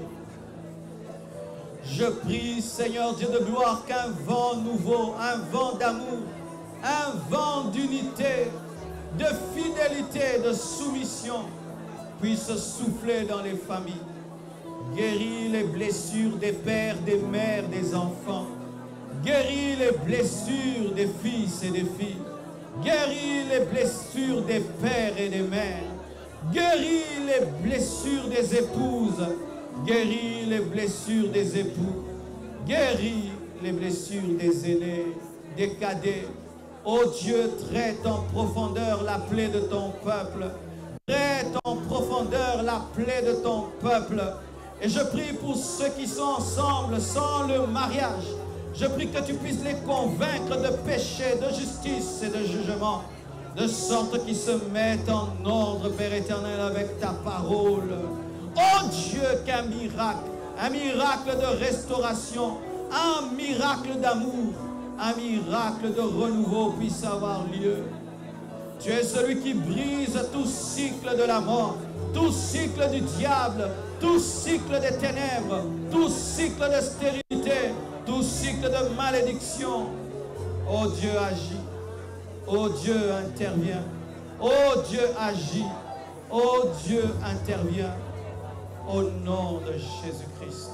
Je prie, Seigneur Dieu de gloire, qu'un vent nouveau, un vent d'amour, un vent d'unité, de fidélité, de soumission puisse souffler dans les familles. Guéris les blessures des pères, des mères, des enfants. Guéris les blessures des fils et des filles. Guéris les blessures des pères et des mères. Guéris les blessures des épouses. Guéris les blessures des époux. Guéris les blessures des aînés, des cadets. Ô Dieu, traite en profondeur la plaie de ton peuple. Traite en profondeur la plaie de ton peuple. Et je prie pour ceux qui sont ensemble sans le mariage. Je prie que tu puisses les convaincre de péché, de justice et de jugement, de sorte qu'ils se mettent en ordre, Père éternel, avec ta parole. Oh Dieu, qu'un miracle, un miracle de restauration, un miracle d'amour, un miracle de renouveau puisse avoir lieu. Tu es celui qui brise tout cycle de la mort, tout cycle du diable, tout cycle des ténèbres, tout cycle de stérilité, tout cycle de malédiction. Oh Dieu agit, oh Dieu intervient, oh Dieu agit, oh Dieu intervient, au nom de Jésus-Christ.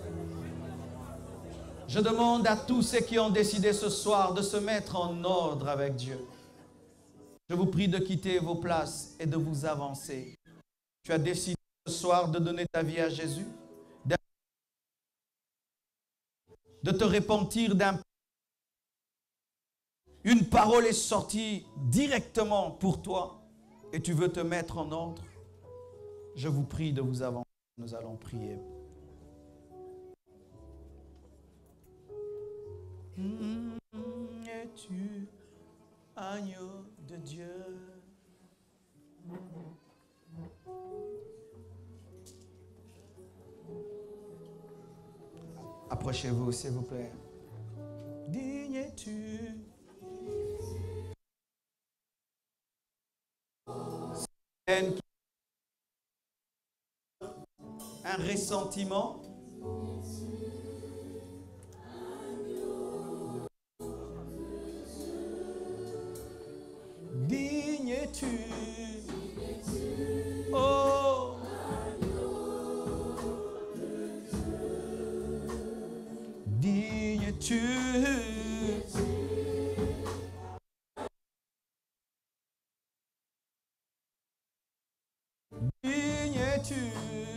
Je demande à tous ceux qui ont décidé ce soir de se mettre en ordre avec Dieu. Je vous prie de quitter vos places et de vous avancer. Tu as décidé ce soir de donner ta vie à Jésus, de te repentir d'un... Une parole est sortie directement pour toi et tu veux te mettre en ordre. Je vous prie de vous avancer. Nous allons prier. Mmh, es-tu agneau de Dieu? Approchez-vous, s'il vous plaît. Digne es-tu? Un ressentiment. Digne es-tu? Oh, digne es-tu? Digne es-tu?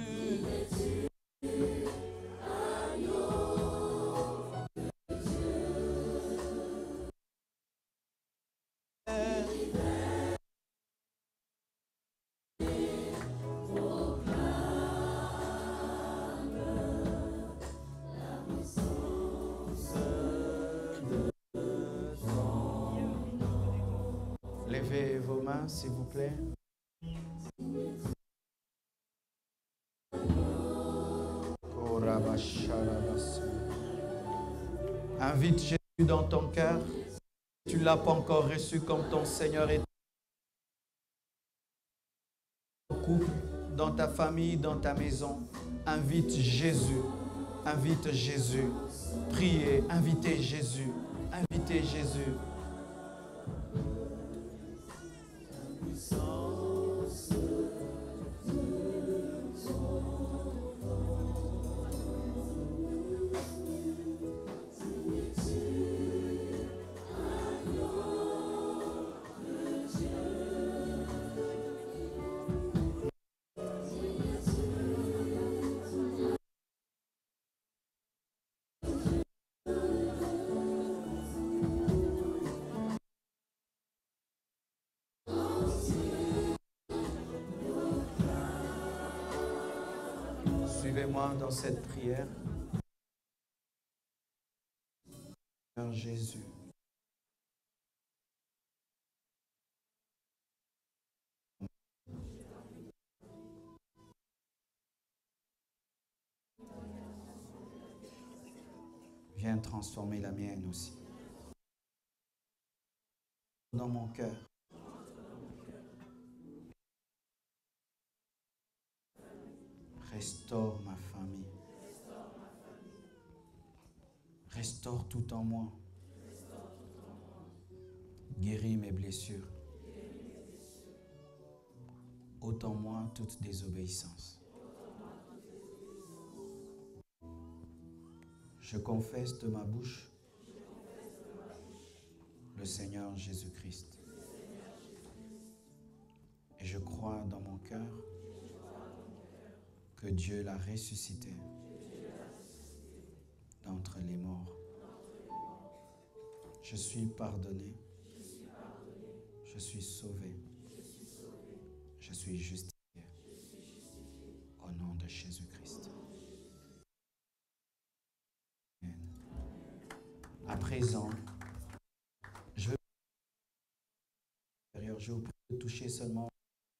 Levez vos mains, s'il vous plaît. Invite Jésus dans ton cœur. Tu ne l'as pas encore reçu comme ton Seigneur et ton couple, dans ta famille, dans ta maison. Invite Jésus. Invite Jésus. Priez. Invitez Jésus. Invitez Jésus. Suivez-moi dans cette prière. Seigneur Jésus. Viens transformer la mienne aussi. Dans mon cœur. Restaure ma famille. Restaure tout en moi. Guéris mes blessures. Ôte en moi toute désobéissance. Je confesse de ma bouche le Seigneur Jésus-Christ. Et je crois dans mon cœur que Dieu l'a ressuscité d'entre les morts. Je suis pardonné Je suis sauvé. Je suis justifié. Au nom de Jésus-Christ. À présent, je veux je vous prie de toucher seulement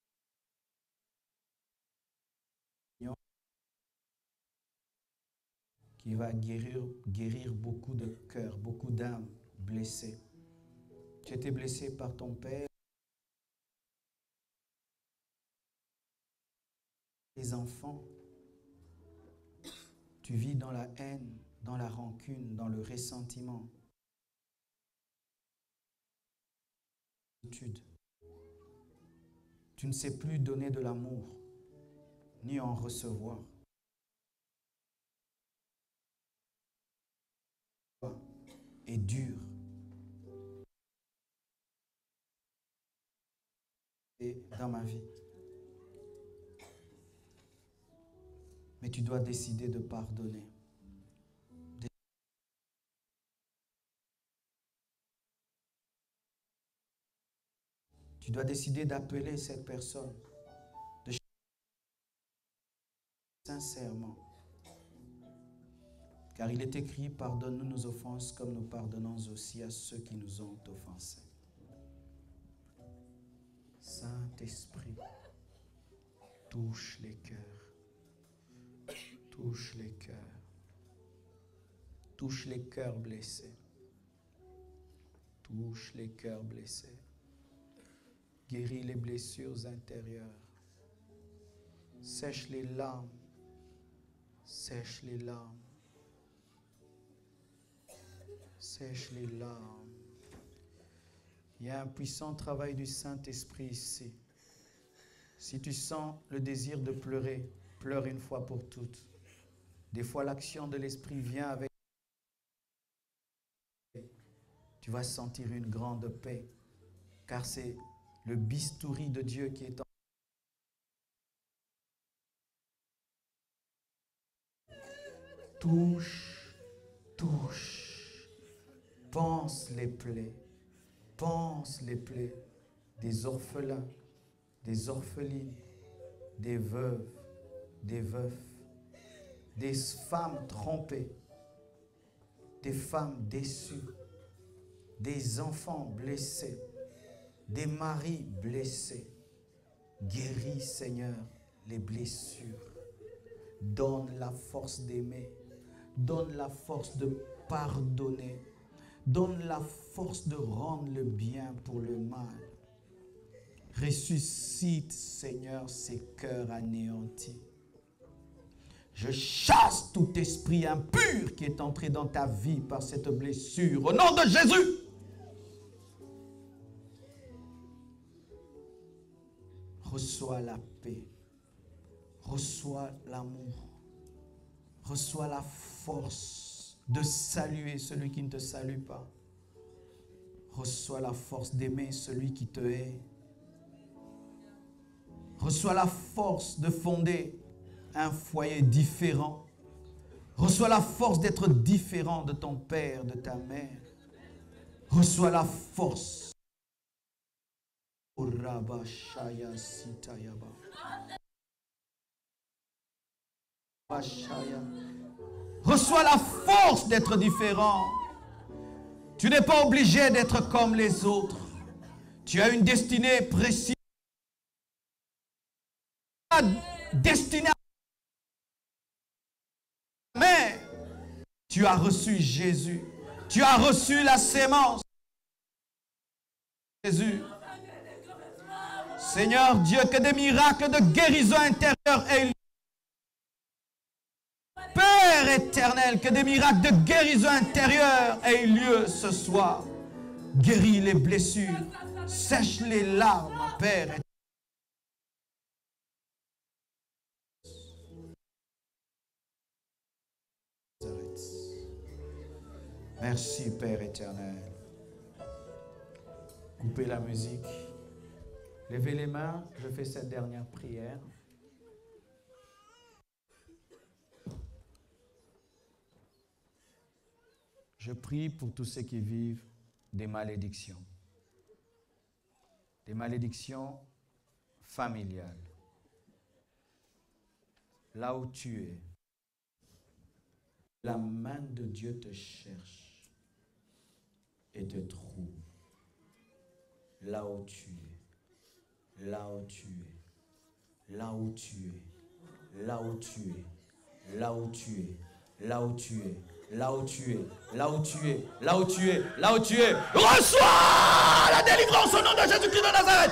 qui va guérir, guérir beaucoup de cœurs, beaucoup d'âmes blessées. Tu étais blessé par ton père, les enfants. Tu vis dans la haine, dans la rancune, dans le ressentiment. Tu ne sais plus donner de l'amour, ni en recevoir. Et dur. Et dans ma vie. Mais tu dois décider de pardonner. Tu dois décider d'appeler cette personne de sincèrement. Car il est écrit, pardonne-nous nos offenses comme nous pardonnons aussi à ceux qui nous ont offensés. Saint-Esprit, touche les cœurs. Touche les cœurs. Touche les cœurs blessés. Touche les cœurs blessés. Guéris les blessures intérieures. Sèche les larmes. Sèche les larmes. Sèche les larmes. Il y a un puissant travail du Saint-Esprit ici. Si tu sens le désir de pleurer, pleure une fois pour toutes. Des fois, l'action de l'Esprit vient avec... Tu vas sentir une grande paix, car c'est le bistouri de Dieu qui est en... Touche, touche, pense les plaies, pense les plaies des orphelins, des orphelines, des veuves, des veufs, des femmes trompées, des femmes déçues, des enfants blessés, des maris blessés. Guéris, Seigneur, les blessures. Donne la force d'aimer. Donne la force de pardonner. Donne la force de rendre le bien pour le mal. Ressuscite, Seigneur, ces cœurs anéantis. Je chasse tout esprit impur qui est entré dans ta vie par cette blessure. Au nom de Jésus. Reçois la paix. Reçois l'amour. Reçois la force de saluer celui qui ne te salue pas. Reçois la force d'aimer celui qui te hait. Reçois la force de fonder un foyer différent. Reçois la force d'être différent de ton père, de ta mère. Reçois la force. Reçois la force d'être différent. Tu n'es pas obligé d'être comme les autres. Tu as une destinée précise. Destinée à... Mais tu as reçu Jésus. Tu as reçu la sémence. Jésus. Seigneur Dieu, que des miracles de guérison intérieure aient lieu. Père éternel, que des miracles de guérison intérieure aient lieu ce soir. Guéris les blessures. Sèche les larmes, Père éternel. Merci, Père éternel. Coupez la musique. Levez les mains, je fais cette dernière prière. Je prie pour tous ceux qui vivent des malédictions. des malédictions familiales. Là où tu es, la main de Dieu te cherche et te trouve. Là où tu es, là où tu es, là où tu es, là où tu es, là où tu es, là où tu es, là où tu es, là où tu es, là où tu es, là où tu es. Reçois la délivrance au nom de Jésus-Christ de Nazareth.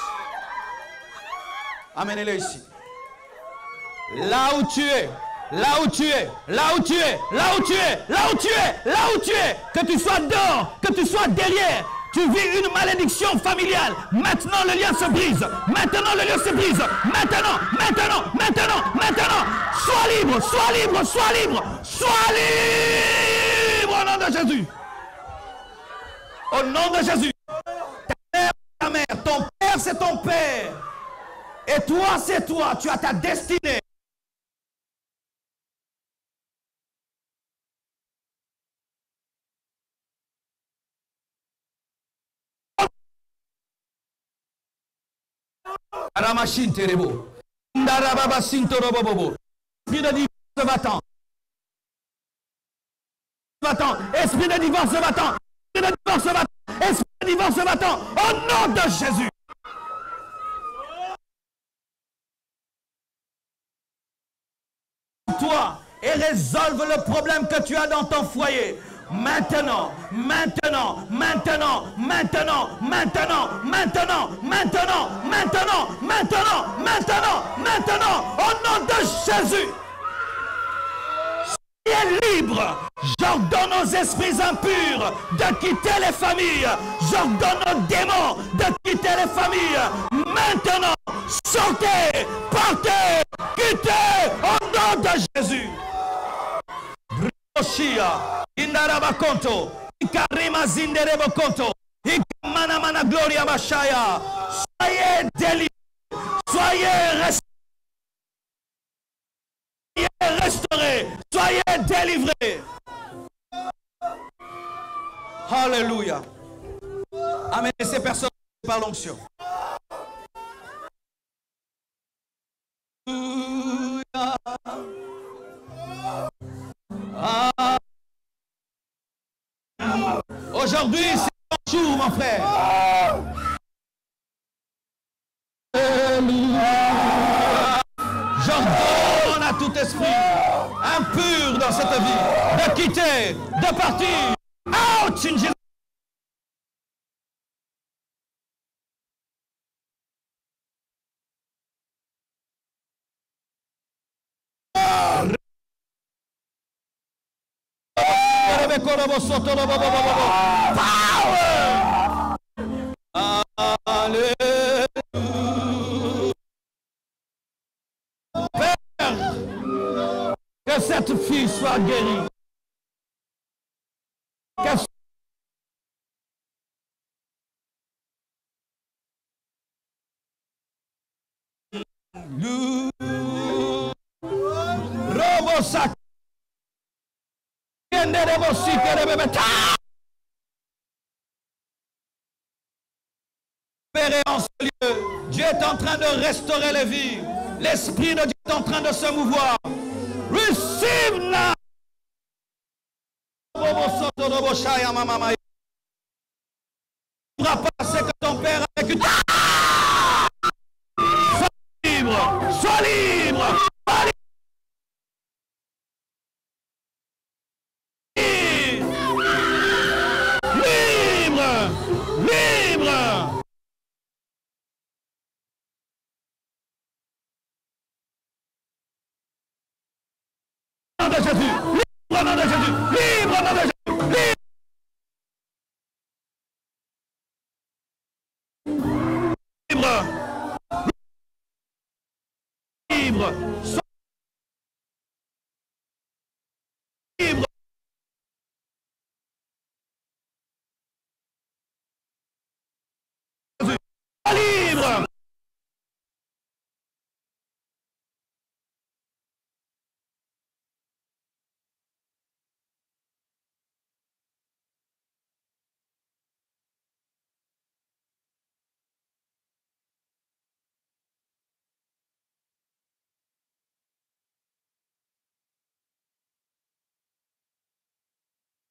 Amenez-le ici. Là où tu es, là où tu es, là où tu es, là où tu es, là où tu es, là où tu es, que tu sois dehors, que tu sois derrière, tu vis une malédiction familiale. Maintenant le lien se brise. Maintenant le lien se brise. Maintenant, maintenant, maintenant, maintenant. Sois libre, sois libre, sois libre, sois libre au nom de Jésus. Au nom de Jésus. Ta mère, ta mère, ton père c'est ton père. Et toi c'est toi, tu as ta destinée. Ramashin Terebo. Ndarababa Sintorobobo. Esprit de divorce va-t'en. Va-t'en. Esprit de divorce va-t'en. Esprit de divorce va-t'en. Esprit de divorce va-t'en. Au nom de Jésus. Toi et résolve le problème que tu as dans ton foyer. Maintenant, maintenant, maintenant, maintenant, maintenant, maintenant, maintenant, maintenant, maintenant, maintenant, maintenant, au nom de Jésus. Soyez libre. J'ordonne aux esprits impurs de quitter les familles. J'ordonne aux démons de quitter les familles. Maintenant, sortez, partez, quittez au nom de Jésus. Oshia, Indaraba Konto, Ikarima Zinderebo Konto, Ikamana Mana Gloria Bashaya. Soyez délivrés, soyez restaurés, soyez délivrés. Alléluia. Amenez ces personnes par l'onction. Ah. Aujourd'hui, c'est ton jour, mon frère. J'ordonne à tout esprit impur dans cette vie de quitter, de partir. Out in Jesus. Power! Alléluia. Père, que cette fille soit guérie. Que Robo sac. En ce lieu, Dieu est en train de restaurer les vies. L'Esprit de Dieu est en train de se mouvoir. Receive now. Ne pourra pas ce que ton père a vécu. Sois libre, sois libre, sois libre. De Jésus, libre au nom de Jésus, libre au nom de Jésus, libre, libre, libre, libre, libre.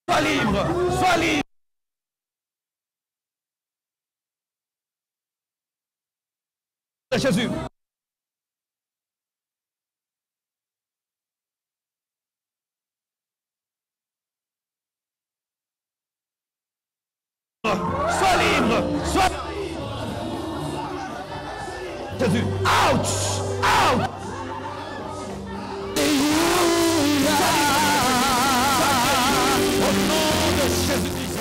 Sois libre, sois libre. Jésus. Sois libre, sois Jésus. Ouch, ouch. Au nom de Jésus-Christ.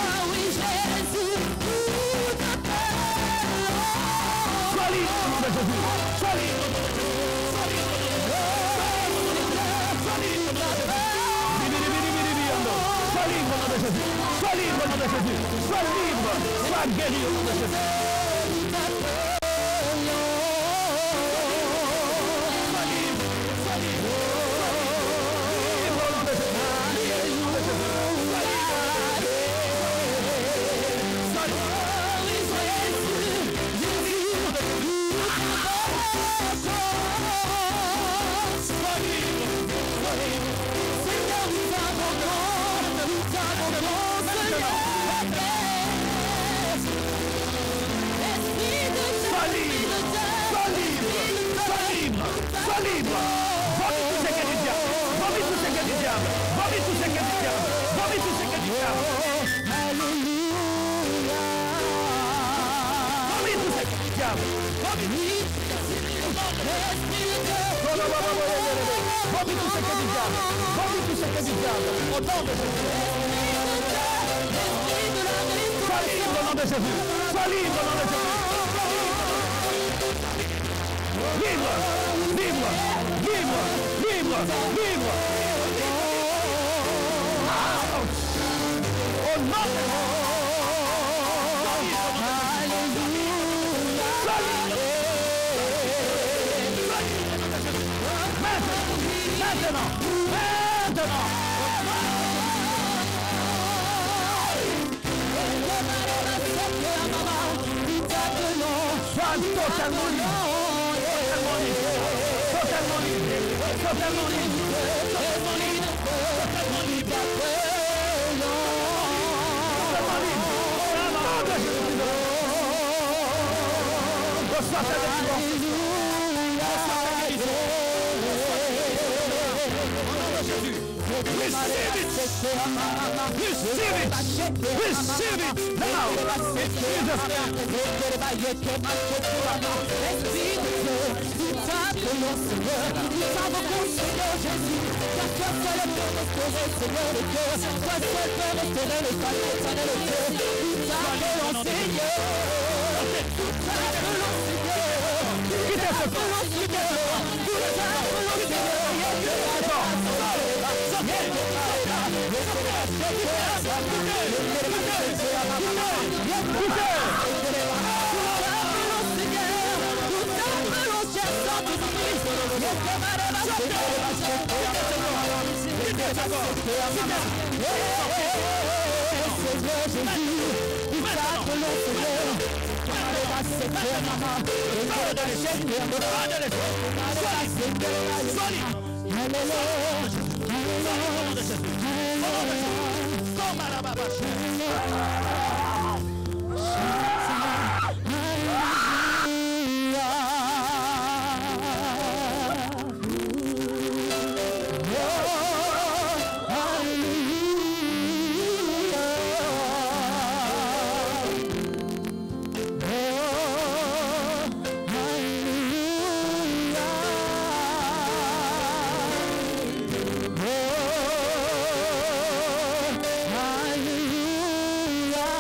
Sois libre au nom de Jésus. Sois libre au nom de Jésus. Sois libre au nom de Jésus. Sois libre au nom de Jésus. Sois libre au nom de Jésus. Sois libre au nom de Jésus. Sois libre. Sois guéri au nom de Jésus. Hallelujah.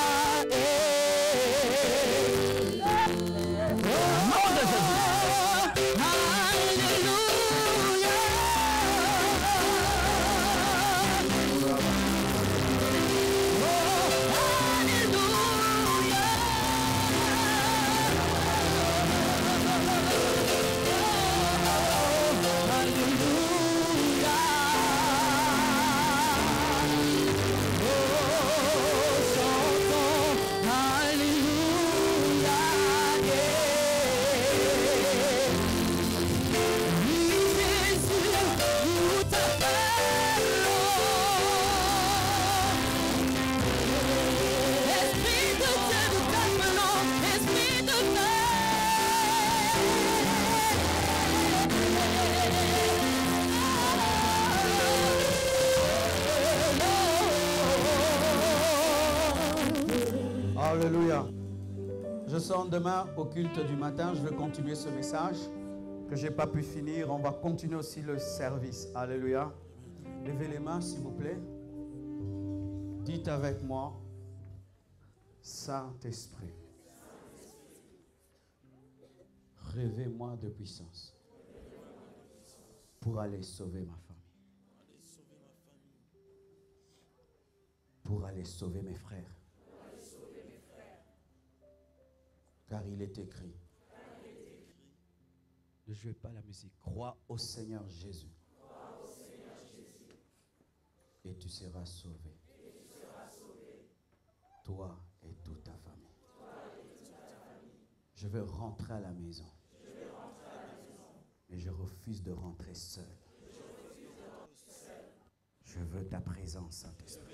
Alléluia. Je sens demain au culte du matin, je veux continuer ce message que je n'ai pas pu finir. On va continuer aussi le service. Alléluia. Levez les mains, s'il vous plaît. Dites avec moi, Saint-Esprit, rêvez-moi de puissance pour aller sauver ma famille, pour aller sauver mes frères. Car il est écrit, ne jouez pas la musique, crois au Seigneur Jésus et tu seras sauvé, toi et toute ta famille. Je veux rentrer à la maison, mais je refuse de rentrer seul. Je veux ta présence, Saint-Esprit.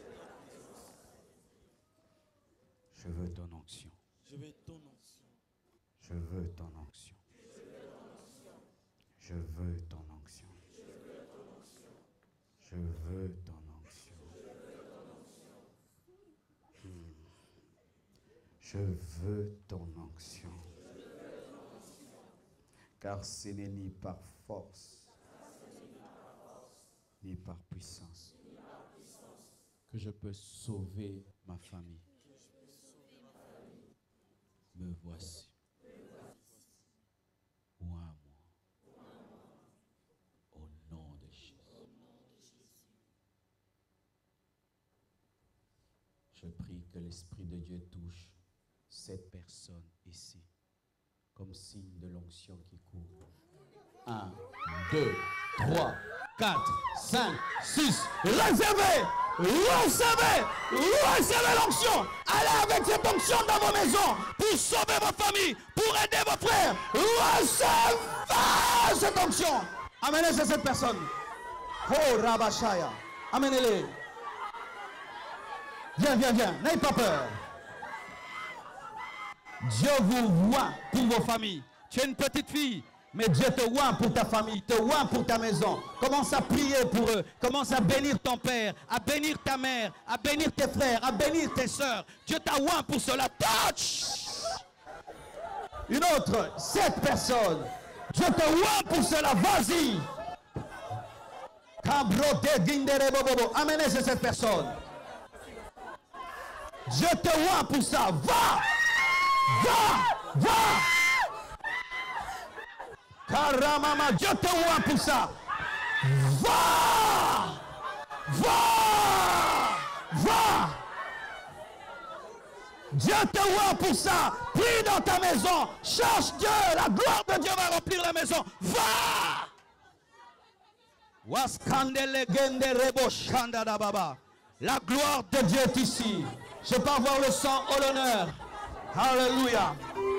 Je veux ton onction. Je veux ton onction. Je veux ton onction. Je veux ton onction. Je veux ton onction. Hmm. Je veux ton onction. Car ce n'est ni par force, ni par puissance que je peux sauver ma famille. Me voici. Oins-moi. Au nom de Jésus. Je prie que l'Esprit de Dieu touche cette personne ici, comme signe de l'onction qui court. Un, deux, trois, quatre, cinq, six. Recevez, recevez, recevez l'onction. Allez avec cette onction dans vos maisons pour sauver vos familles, pour aider vos frères. Recevez cette onction. Amenez cette personne. Oh, Rabashaya. Amenez-les. Viens, viens, viens. N'ayez pas peur. Dieu vous voit pour vos familles. Tu es une petite fille, mais Dieu te voit pour ta famille, te voit pour ta maison. Commence à prier pour eux. Commence à bénir ton père, à bénir ta mère, à bénir tes frères, à bénir tes soeurs. Dieu t'a voit pour cela. Touch! Une autre, cette personne. Dieu te voit pour cela. Vas-y. Amenez cette personne. Dieu te voit pour ça. Va! Va! Va! Karamama, Dieu te voit pour ça. Va! Va! Va! Dieu te voit pour ça. Prie dans ta maison. Cherche Dieu. La gloire de Dieu va remplir la maison. Va! La gloire de Dieu est ici. Je peux avoir le sang ou l'honneur. Alléluia.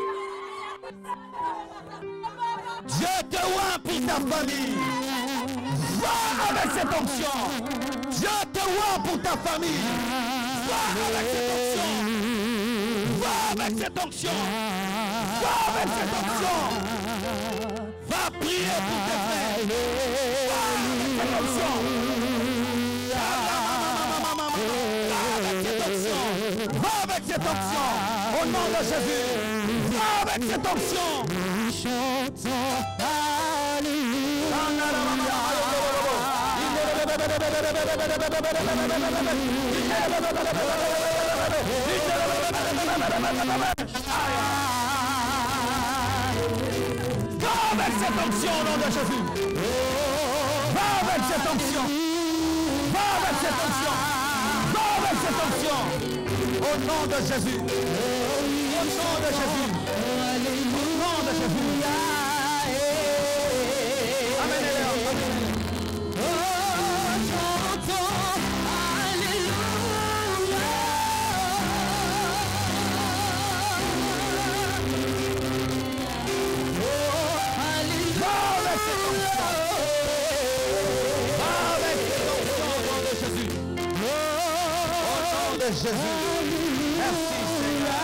Dieu te voit pour ta famille. Va avec cette onction. Dieu te voit pour ta famille. Va avec cette onction. Va avec cette onction. Va avec cette onction. Va prier pour tes frères. Va avec cette onction. Va avec cette onction. Va avec cette onction. Au nom de Jésus. Va avec cette onction. Chantons Va avec cette onction au nom de Jésus. Va avec cette onction. Va avec cette onction. Va avec cette onction. Au nom de Jésus. Au nom de Jésus. Au nom de Jésus. Amenez-les. Oh, chantons. Alléluia. Oh, alléluia. Va avec cette onction. Va avec cette onction au nom de Jésus. Au nom de Jésus. Merci Seigneur.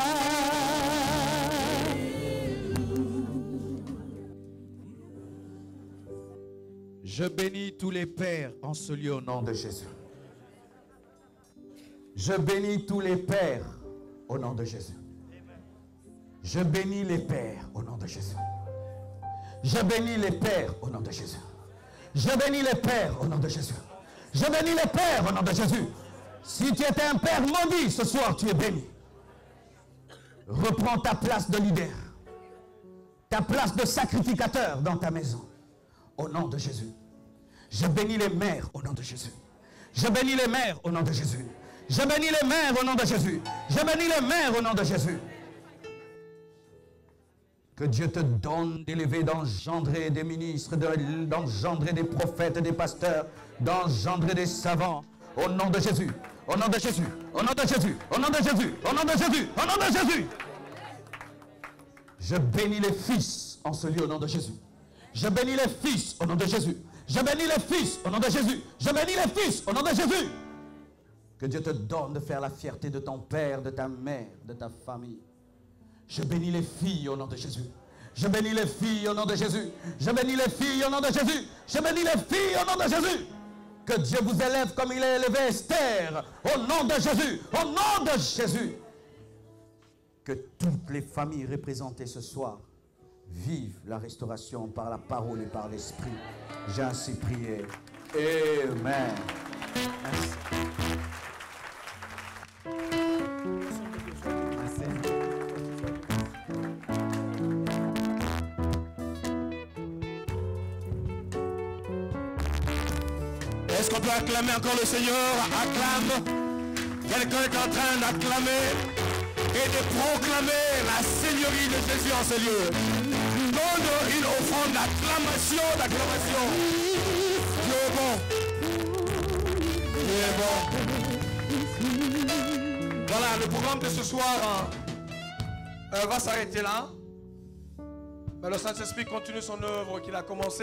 Je bénis tous les pères en ce lieu au nom de Jésus. Je bénis tous les pères au nom de Jésus. Je bénis les pères au nom de Jésus. Je bénis les pères au nom de Jésus. Je bénis les pères au nom de Jésus. Je bénis les pères au nom de Jésus. Si tu étais un père maudit, ce soir tu es béni. Reprends ta place de leader. Ta place de sacrificateur dans ta maison. Au nom de Jésus. Je bénis les mères au nom de Jésus. Je bénis les mères au nom de Jésus. Je bénis les mères au nom de Jésus. Je bénis les mères au nom de Jésus. Que Dieu te donne d'élever, d'engendrer des ministres, d'engendrer des prophètes, des pasteurs, d'engendrer des savants. Au nom de Jésus. Au nom de Jésus. Au nom de Jésus. Au nom de Jésus. Au nom de Jésus. Au nom de Jésus. Je bénis les fils en ce lieu au nom de Jésus. Je bénis les fils au nom de Jésus. Je bénis les fils au nom de Jésus. Je bénis les fils au nom de Jésus. Que Dieu te donne de faire la fierté de ton père, de ta mère, de ta famille. Je bénis les filles au nom de Jésus. Je bénis les filles au nom de Jésus. Je bénis les filles au nom de Jésus. Je bénis les filles au nom de Jésus. Que Dieu vous élève comme il a élevé Esther. Au nom de Jésus. Au nom de Jésus. Que toutes les familles représentées ce soir vivent la restauration par la parole et par l'esprit. J'ai ainsi prié. Amen. Merci. Est-ce qu'on peut acclamer encore le Seigneur? Acclame. Quelqu'un est en train d'acclamer et de proclamer la Seigneurie de Jésus en ce lieu. Donne une offrande d'acclamation, d'acclamation. Dieu est bon. Dieu est bon. Voilà, le programme de ce soir hein, euh, va s'arrêter là. Mais le Saint-Esprit continue son œuvre qu'il a commencé.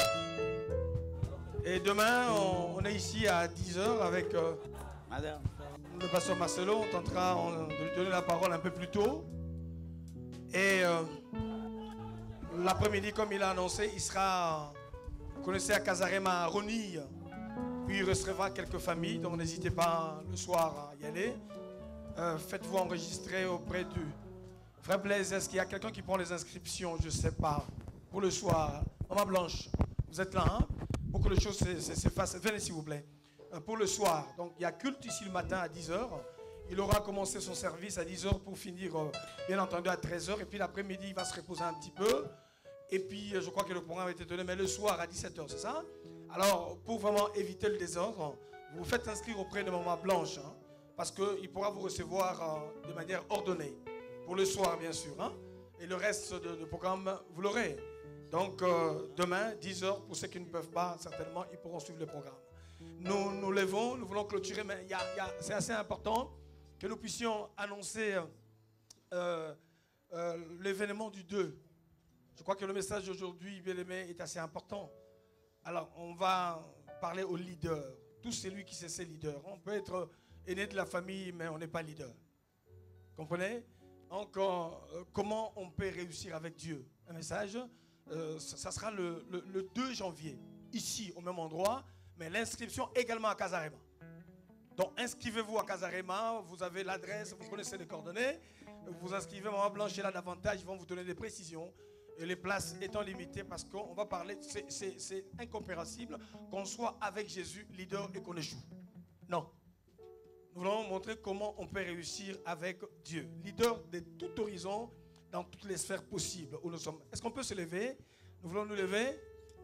Et demain, on, on est ici à dix heures avec euh, Madame. Le pasteur Marcelo. On tentera on, de lui donner la parole un peu plus tôt. Et euh, l'après-midi, comme il a annoncé, il sera, vous connaissez, à Casarema, à Ronille. Puis il recevra quelques familles, donc n'hésitez pas le soir à y aller. Euh, Faites-vous enregistrer auprès du frère Blaise. Est-ce qu'il y a quelqu'un qui prend les inscriptions? Je ne sais pas. Pour le soir. Maman Blanche, vous êtes là, hein? Pour que les choses s'effacent. Venez s'il vous plaît. Euh, pour le soir. Donc il y a culte ici le matin à dix heures. Il aura commencé son service à dix heures pour finir, euh, bien entendu, à treize heures. Et puis l'après-midi, il va se reposer un petit peu. Et puis, euh, je crois que le programme a été donné, mais le soir à dix-sept heures, c'est ça? Alors, pour vraiment éviter le désordre, vous vous faites inscrire auprès de Maman Blanche. Hein, parce qu'il pourra vous recevoir euh, de manière ordonnée. Pour le soir, bien sûr. Hein, et le reste de, de programme, vous l'aurez. Donc, euh, demain, dix heures, pour ceux qui ne peuvent pas, certainement, ils pourront suivre le programme. Nous nous levons, nous voulons clôturer, mais y a, y a, c'est assez important que nous puissions annoncer euh, euh, l'événement du deux. Je crois que le message d'aujourd'hui, bien aimé, est assez important. Alors, on va parler aux leaders. Tous celui qui c'est leader. On peut être aîné de la famille, mais on n'est pas leader. Comprenez? Donc, euh, comment on peut réussir avec Dieu? Un message, euh, ça, ça sera le, le, le deux janvier, ici, au même endroit, mais l'inscription également à Casarema. Donc, inscrivez-vous à Casarema, vous avez l'adresse, vous connaissez les coordonnées, vous inscrivez, Maman Blanche est là davantage, ils vont vous donner des précisions. Et les places étant limitées parce qu'on va parler, c'est incompréhensible qu'on soit avec Jésus, leader, et qu'on échoue. Non. Nous voulons montrer comment on peut réussir avec Dieu. Leader de tout horizon, dans toutes les sphères possibles où nous sommes. Est-ce qu'on peut se lever? Nous voulons nous lever?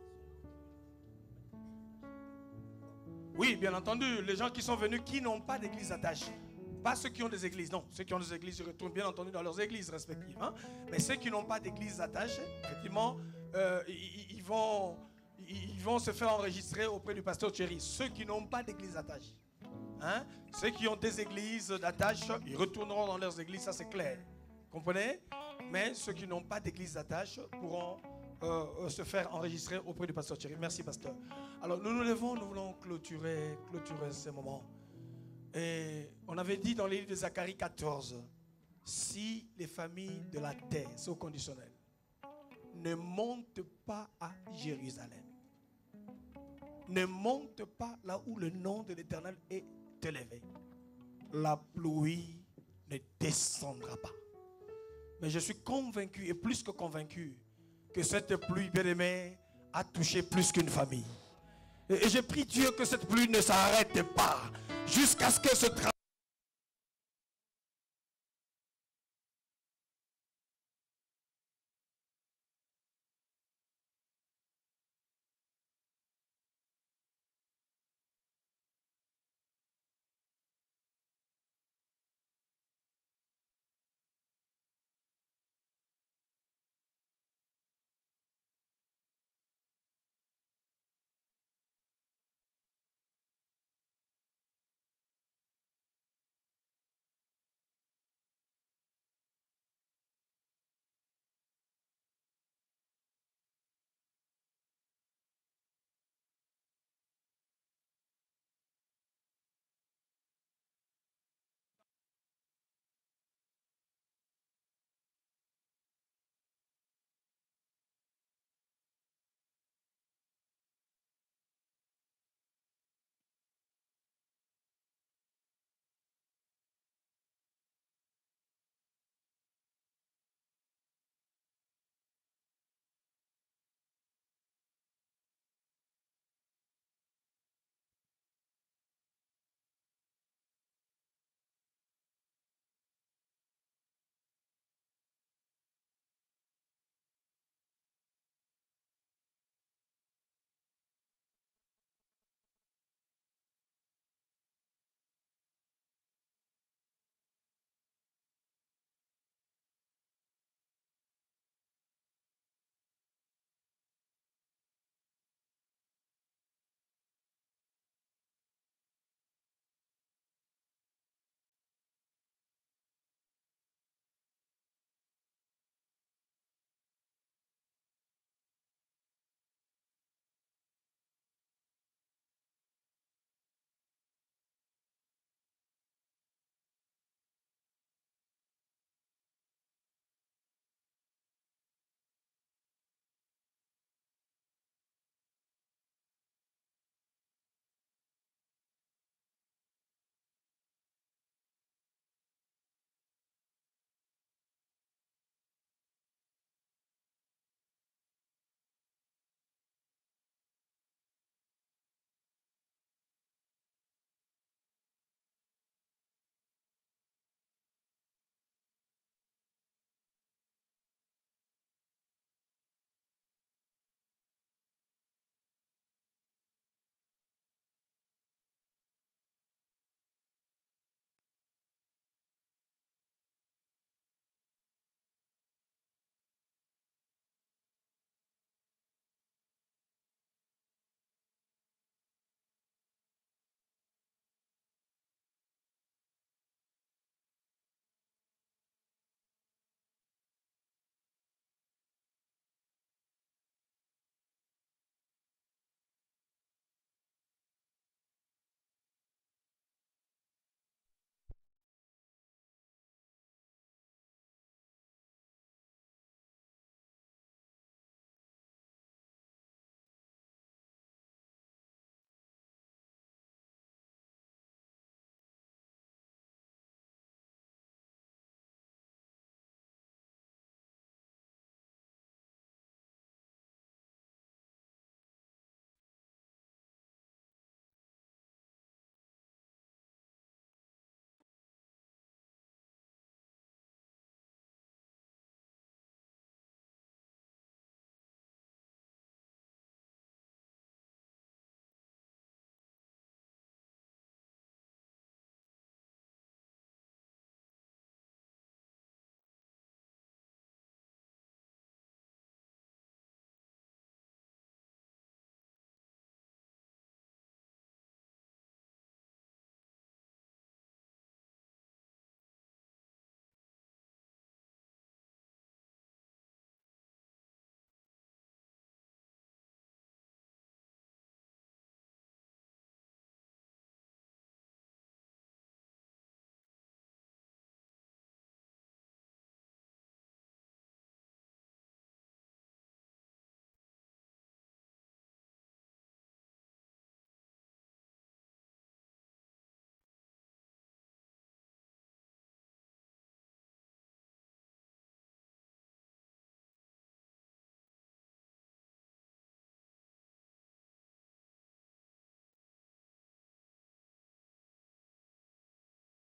Oui, bien entendu, les gens qui sont venus, qui n'ont pas d'église attachée. Pas ceux qui ont des églises, non. Ceux qui ont des églises, ils retournent bien entendu dans leurs églises respectives. Hein? Mais ceux qui n'ont pas d'église attachée, effectivement, euh, ils, ils, vont, ils vont se faire enregistrer auprès du pasteur Thierry. Ceux qui n'ont pas d'église attachée. Hein? Ceux qui ont des églises d'attache, ils retourneront dans leurs églises, ça c'est clair. Comprenez? Mais ceux qui n'ont pas d'église d'attache pourront euh, se faire enregistrer auprès du pasteur Thierry. Merci, pasteur. Alors, nous nous levons, nous voulons clôturer, clôturer ce moment. Et on avait dit dans les livres de Zacharie quatorze, si les familles de la terre, c'est au conditionnel, ne montent pas à Jérusalem, ne montent pas là où le nom de l'Éternel est élevé, la pluie ne descendra pas. Mais je suis convaincu, et plus que convaincu, que cette pluie, bien-aimée, a touché plus qu'une famille. Et je prie Dieu que cette pluie ne s'arrête pas jusqu'à ce que ce travail